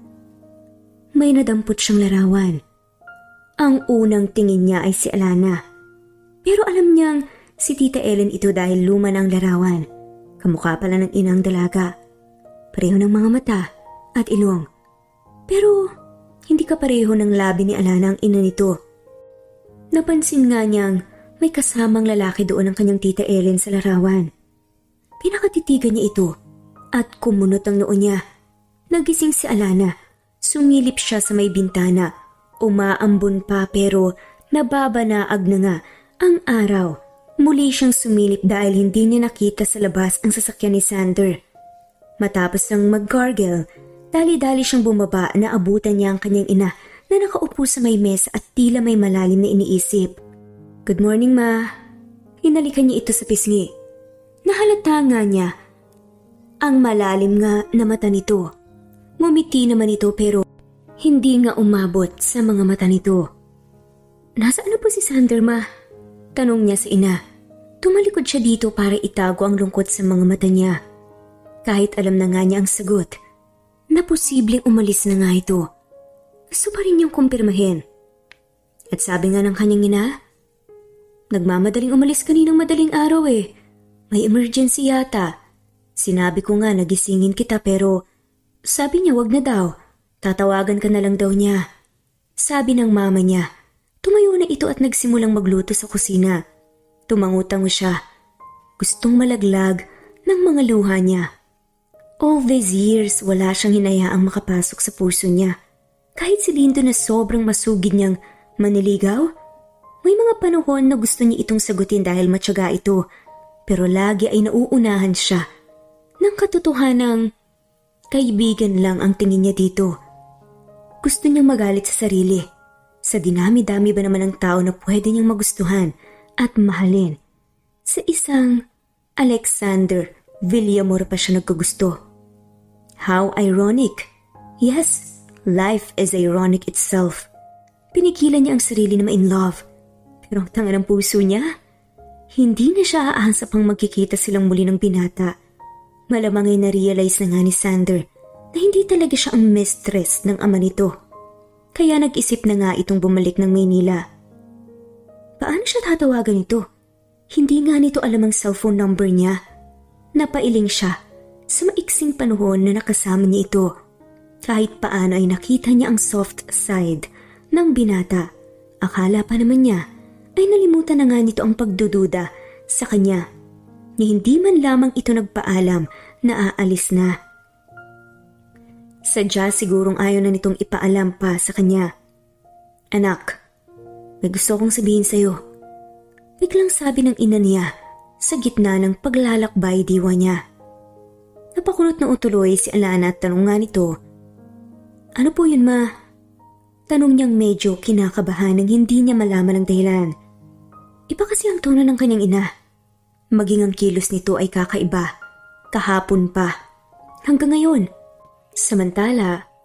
May nadampot siyang larawan. Ang unang tingin niya ay si Alana. Pero alam niyang si Tita Ellen ito dahil luma na ang larawan. Kamukha pala ng inang dalaga. Pareho ng mga mata at ilong. Pero hindi ka pareho ng labi ni Alana ang ina nito. Napansin nga niyang may kasamang lalaki doon ang kanyang Tita Ellen sa larawan. Pinakatitigan niya ito at kumunot ang noo niya. Nagising si Alana. Sumilip siya sa may bintana. Umaambon pa pero nababanaag na nga ang araw. Muli siyang sumilip dahil hindi niya nakita sa labas ang sasakyan ni Sander. Matapos ang mag-gargle, dali-dali siyang bumaba na abutan niya ang kanyang ina na nakaupo sa may mesa at tila may malalim na iniisip. Good morning, Ma. Hinalikan niya ito sa pisngi. Nahalata nga niya ang malalim nga na mata nito. Ngumiti naman ito pero hindi nga umabot sa mga mata nito. Nasaan na po si Sander, Ma? Tanong niya sa ina. Tumalikod siya dito para itago ang lungkot sa mga mata niya. Kahit alam na nga niya ang sagot, na posibleng umalis na nga ito. Gusto pa rin niyang kumpirmahin. At sabi nga ng kanyang ina, nagmamadaling umalis kaninang madaling araw eh. May emergency yata. Sinabi ko nga nagisingin kita pero sabi niya wag na daw. Tatawagan ka na lang daw niya. Sabi ng mama niya. Tumayo na ito at nagsimulang magluto sa kusina. Tumangutango siya. Gustong malaglag ng mga luha niya. All these years, wala siyang hinayaang makapasok sa puso niya. Kahit si Lindo na sobrang masugid niyang maniligaw, may mga panahon na gusto niya itong sagutin dahil matyaga ito. Pero lagi ay nauunahan siya ng katotohanang kaibigan lang ang tingin niya dito. Gusto niyang magalit sa sarili. Sa dinami-dami ba naman ng tao na pwede niyang magustuhan at mahalin? Sa isang Alexander Villamor pa siya nagkagusto. How ironic. Yes, life is ironic itself. Pinigilan niya ang sarili na ma-in love. Pero ang tanga ng puso niya, hindi na siya aasa pang magkikita silang muli ng binata. Malamang ay na-realize na nga ni Sander na hindi talaga siya ang mistress ng ama nito. Kaya nag-isip na nga itong bumalik ng Maynila. Paano siya tatawagan ito? Hindi nga nito alam ang cellphone number niya. Napailing siya sa maiksing panahon na nakasama niya ito. Kahit paano ay nakita niya ang soft side ng binata. Akala pa naman niya ay nalimutan na nga nito ang pagdududa sa kanya. Ni hindi man lamang ito nagpaalam na aalis na. Sadya sigurong ayaw na nitong ipaalam pa sa kanya. Anak, may gusto kong sabihin sa'yo. Biglang sabi ng ina niya sa gitna ng paglalakbay diwa niya. Napakunot na utuloy si Alana at tanong nga nito, ano po yun, Ma? Tanong niyang medyo kinakabahan nang hindi niya malaman ang dahilan. Iba kasi ang tono ng kanyang ina. Maging ang kilos nito ay kakaiba. Kahapon pa. Hanggang ngayon. Samantala,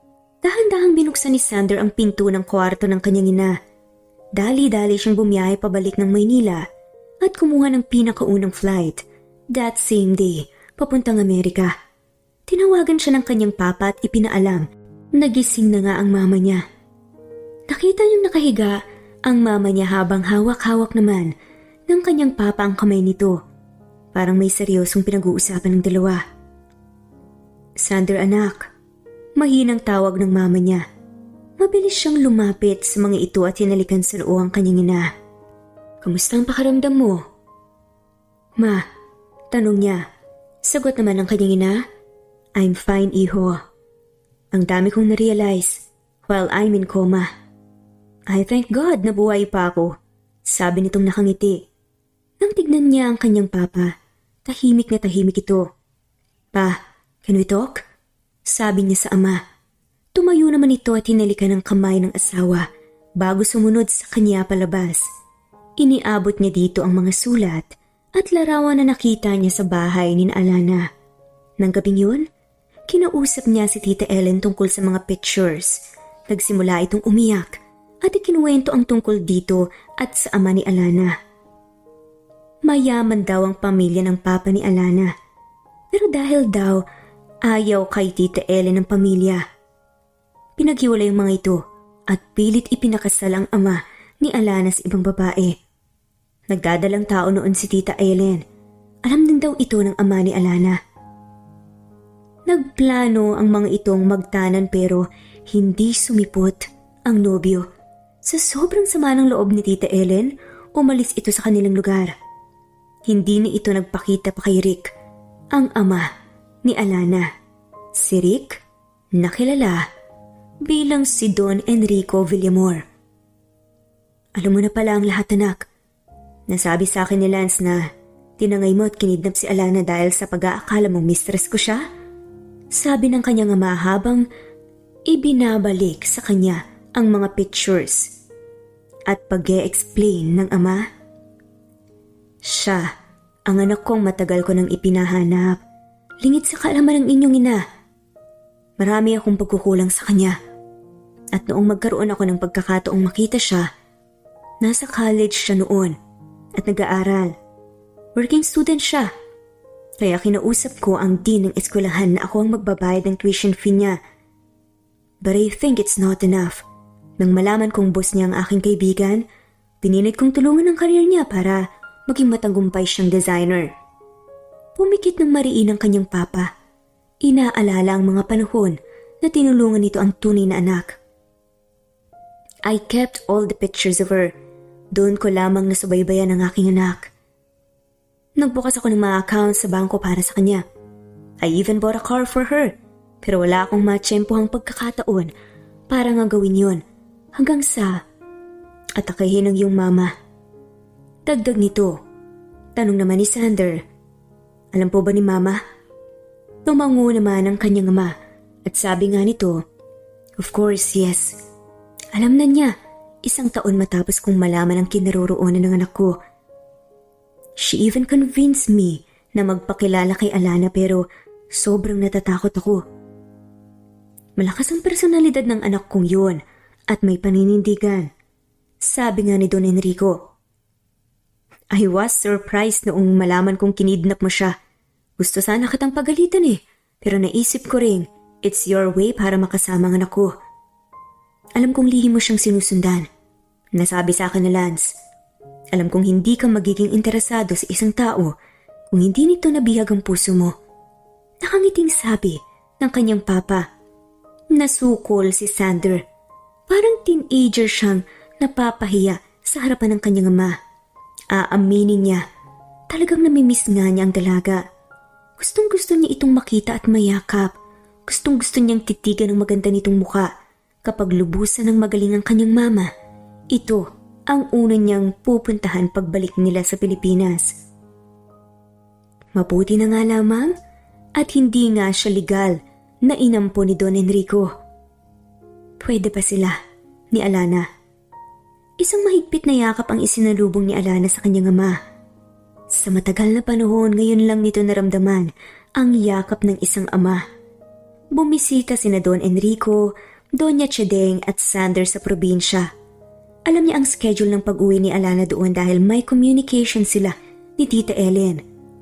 Dahan-dahang binuksan ni Sander ang pinto ng kwarto ng kanyang ina. Dali-dali siyang bumiyahe pabalik ng Maynila at kumuha ng pinakaunang flight that same day papuntang Amerika. Tinawagan siya ng kanyang papa at ipinaalam na gising na nga ang mama niya. Nakita niyang nakahiga ang mama niya habang hawak-hawak naman ng kanyang papa ang kamay nito. Parang may seryosong pinag-uusapan ng dalawa. Sander anak, mahinang tawag ng mama niya. Mabilis siyang lumapit sa mga ito at hinalikan sa noo ang kanyang ina. Kamusta ang pakaramdam mo? Ma, tanong niya. Sagot naman ng kanyang ina, I'm fine, iho. Ang dami kong na-realize while I'm in coma. I thank God na buhay pa ako, sabi nitong nakangiti. Nang tignan niya ang kanyang papa, tahimik na tahimik ito. Pa, can we talk? Sabi niya sa ama. Tumayo naman ito at hinalikan ng kamay ng asawa bago sumunod sa kanya palabas. Iniabot niya dito ang mga sulat at larawan na nakita niya sa bahay ni Alana. Nang gabing yun, kinausap niya si Tita Ellen tungkol sa mga pictures. Nagsimula itong umiyak at ikinuwento ang tungkol dito at sa ama ni Alana. Mayaman daw ang pamilya ng papa ni Alana. Pero dahil daw ayaw kay Tita Ellen ng pamilya, pinaghiwalay ang mga ito at pilit ipinakasal ang ama ni Alana sa ibang babae. Nagdadalang tao noon si Tita Ellen. Alam din daw ito ng ama ni Alana. Nagplano ang mga itong magtanan pero hindi sumipot ang nobyo. Sa sobrang sama ng loob ni Tita Ellen, umalis ito sa kanilang lugar. Hindi ni ito nagpakita pa kay Rick, ang ama ni Alana. Si Rick, nakilala bilang si Don Enrico Villamor. Alam mo na pala ang lahat, anak. Nasabi sa akin ni Lance na tinangay mo at kinidnap si Alana dahil sa pag-aakala mong mistress ko siya. Sabi ng kanyang ama habang ibinabalik sa kanya ang mga pictures. At pag-e-explain ng ama, siya ang anak kong matagal ko nang ipinahanap. Lingid sa kaalaman ng inyong ina. Marami akong pagkukulang sa kanya. At noong magkaroon ako ng pagkakataong makita siya, nasa college siya noon at nag-aaral. Working student siya. Kaya kinausap ko ang dean ng eskwelahan na ako ang magbabayad ng tuition fee niya. But I think it's not enough. Nang malaman kong boss niya ang aking kaibigan, pinilit kong tulungan ang karir niya para maging matagumpay siyang designer. Pumikit ng mariin ang kanyang papa. Inaalala ang mga panahon na tinulungan nito ang tunay na anak. I kept all the pictures of her. Doon ko lamang nasubaybayan ang aking anak. Nagbukas ako ng mga accounts sa bangko para sa kanya. I even bought a car for her. Pero wala akong matsyempohang pagkakataon para nga gawin yun. Hanggang sa atakahin ng iyong mama. Dagdag nito, tanong naman ni Sander, alam po ba ni mama? Tumango naman ang kanyang ama at sabi nga nito, of course, yes. Alam na niya. Isang taon matapos kong malaman ang kinaroroonan ng anak ko. She even convinced me na magpakilala kay Alana pero sobrang natatakot ako. Malakas ang personalidad ng anak kong yun at may paninindigan. Sabi nga ni Don Enrico. I was surprised noong malaman kong kinidnap mo siya. Gusto sana kitang pagalitan eh, pero naisip ko rin, it's your way para makasama ang anak ko. Alam kong lihim mo siyang sinusundan. Nasabi sa akin ni Lance, alam kong hindi ka magiging interesado sa isang tao kung hindi nito nabihag ang puso mo. Nakangiting sabi ng kanyang papa. Nasukol si Sander. Parang teenager siyang napapahiya sa harapan ng kanyang ama. Aaminin niya, talagang namimiss nga niya ang dalaga. Gustong gusto niya itong makita at mayakap. Gustong gusto niyang titigan ng maganda nitong muka kapag lubusan ng magaling ang kanyang mama. Ito ang una niyang pupuntahan pagbalik nila sa Pilipinas. Mabuti na nga lamang at hindi nga siya legal na inampo ni Don Enrico. Pwede pa sila ni Alana. Isang mahigpit na yakap ang isinalubong ni Alana sa kanyang ama. Sa matagal na panahon, ngayon lang nito naramdaman ang yakap ng isang ama. Bumisita sina Don Enrico, Doña Chedeng at Sander sa probinsya. Alam niya ang schedule ng pag-uwi ni Alana doon dahil may communication sila ni Tita Ellen.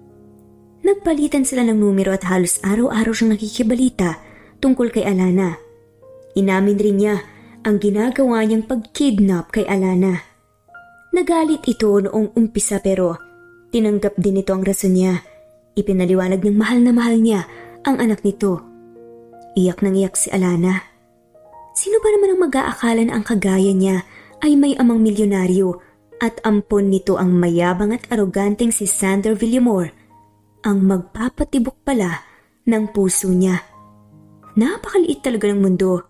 Nagpalitan sila ng numero at halos araw-araw siyang nakikibalita tungkol kay Alana. Inamin rin niya ang ginagawa niyang pag-kidnap kay Alana. Nagalit ito noong umpisa pero tinanggap din ito ang rason niya. Ipinaliwanag ng mahal na mahal niya ang anak nito. Iyak nang iyak si Alana. Sino ba naman ang mag-aakala na ang kagaya niya ay may amang milyonaryo at ampon nito ang mayabang at aroganteng si Sander Villamor ang magpapatibok pala ng puso niya. Napakaliit talaga ng mundo.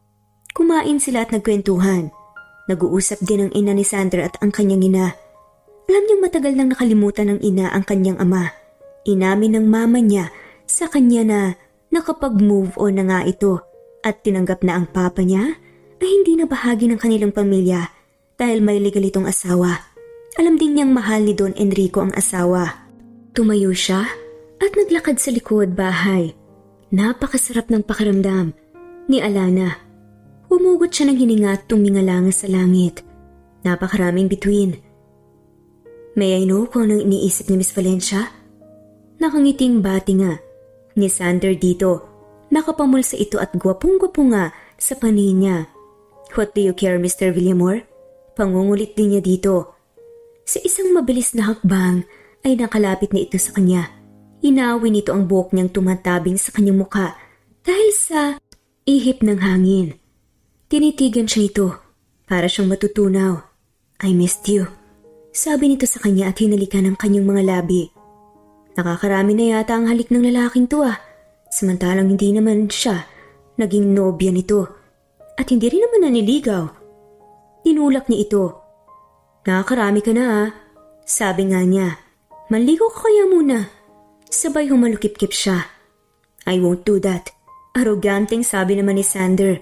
Kumain sila at nagkwentuhan. Nag-uusap din ang ina ni Sander at ang kanyang ina. Alam niyang matagal nang nakalimutan ng ina ang kanyang ama. Inamin ng mama niya sa kanya na nakapag-move on na nga ito at tinanggap na ang papa niya ay hindi na bahagi ng kanilang pamilya dahil may legal itong asawa. Alam din niyang mahal ni Don Enrico ang asawa. Tumayo siya at naglakad sa likod bahay. Napakasarap ng pakiramdam ni Alana. Humugot siya ng hininga at tumingalanga sa langit. Napakaraming bituin. May I know kung anong iniisip ni Miss Valencia? Nakangiting bati nga ni Sander dito. Nakapamulsa ito at gwapong-gwapo nga sa paningin niya. What do you care, Mister Villamor? Pangungulit din niya dito. Sa isang mabilis na hakbang ay nakalapit na ito sa kanya. Inawi nito ang buhok niyang tumatabing sa kanyang muka dahil sa ihip ng hangin. Tinitigan siya ito para siyang matutunaw. I missed you. Sabi nito sa kanya at hinalikan ng kanyang mga labi. Nakakarami na yata ang halik ng lalaking to ah. Samantalang hindi naman siya naging nobya nito. At hindi rin naman naniligaw. Tinulak niya ito. Nakakarami ka na ah. Sabi nga niya. Manligaw ka kaya muna. Sabay humalukip-kip siya. I won't do that. Aroganteng sabi naman ni Sander.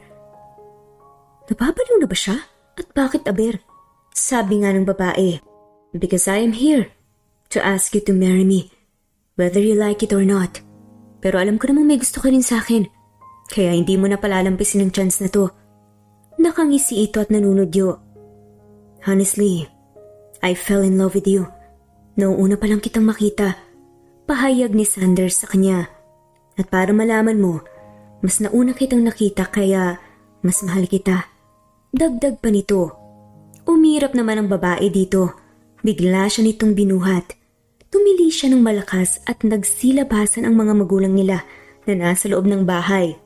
Napapaliw na ba siya? At bakit aber? Sabi nga ng babae. Because I am here to ask you to marry me. Whether you like it or not. Pero alam ko namang may gusto ka rin sa akin. Kaya hindi mo na palalampisin ang chance na to. Nakangisi ito at nanunodyo. Honestly, I fell in love with you. Noong una pa lang kitang makita. Pahayag ni Sanders sa kanya. At para malaman mo, mas nauna kitang nakita kaya mas mahal kita. Dagdag pa nito. Umirap naman ang babae dito. Bigla siya nitong binuhat. Tumili siya ng malakas at nagsilabasan ang mga magulang nila na nasa loob ng bahay.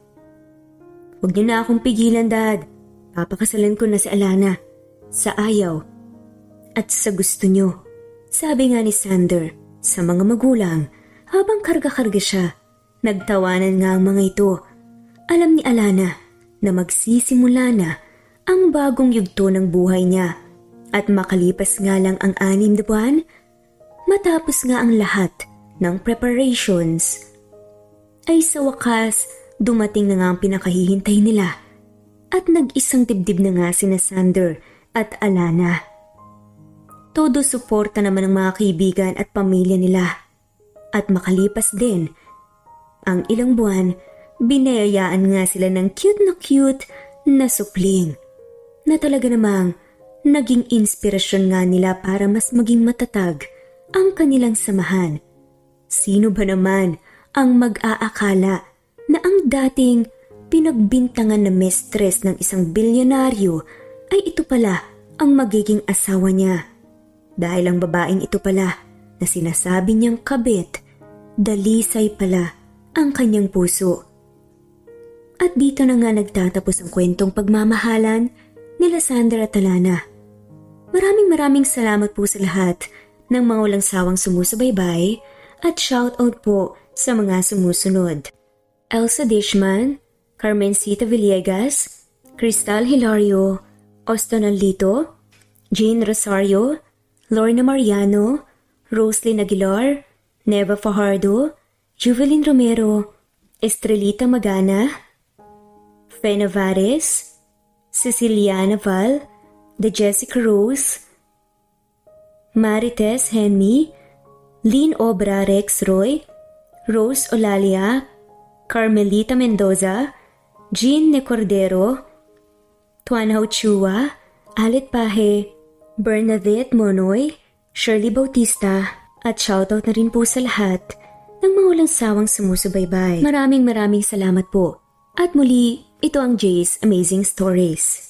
Huwag niyo na akong pigilan, Dad. Papakasalan ko na si Alana. Sa ayaw. At sa gusto niyo. Sabi nga ni Sander sa mga magulang habang karga-karga siya. Nagtawanan nga ang mga ito. Alam ni Alana na magsisimula na ang bagong yugto ng buhay niya. At makalipas nga lang ang anim na buwan, matapos nga ang lahat ng preparations, ay sa wakas dumating na nga ang pinakahihintay nila at nag-isang dibdib na nga sina Sander at Alana. Todo suporta naman ng mga kaibigan at pamilya nila at makalipas din ang ilang buwan, binayayaan nga sila ng cute na cute na supling na talaga namang naging inspirasyon nga nila para mas maging matatag ang kanilang samahan. Sino ba naman ang mag-aakala na ang dating pinagbintangan na mistress ng isang bilyonaryo ay ito pala ang magiging asawa niya. Dahil ang babaeng ito pala na sinasabi niyang kabit, dalisay pala ang kanyang puso. At dito na nga nagtatapos ang kwentong pagmamahalan nila Sander at Alana. Maraming maraming salamat po sa lahat ng mga walang sawang sumusubaybay at shoutout po sa mga sumusunod. Elsa Dishman, Carmencita Villegas, Cristal Hilario, Austin Alito, Jean Rosario, Lorna Mariano, Roslyn Aguilar, Neva Fajardo, Juvelin Romero, Estrelita Magana, Fe Navares, Ceciliana Val, De Jessica Rose, Marites Henmy, Lynn Obra Rex Roy, Rose Olalia, Carmelita Mendoza, Jean Ne Cordero, Tuan Hao Chua, Alit Pahe, Bernadette Monoy, Shirley Bautista, at shoutout na rin po sa lahat ng mga walang sawang sumusubaybay. Maraming maraming salamat po. At muli, ito ang Jay's Amazing Stories.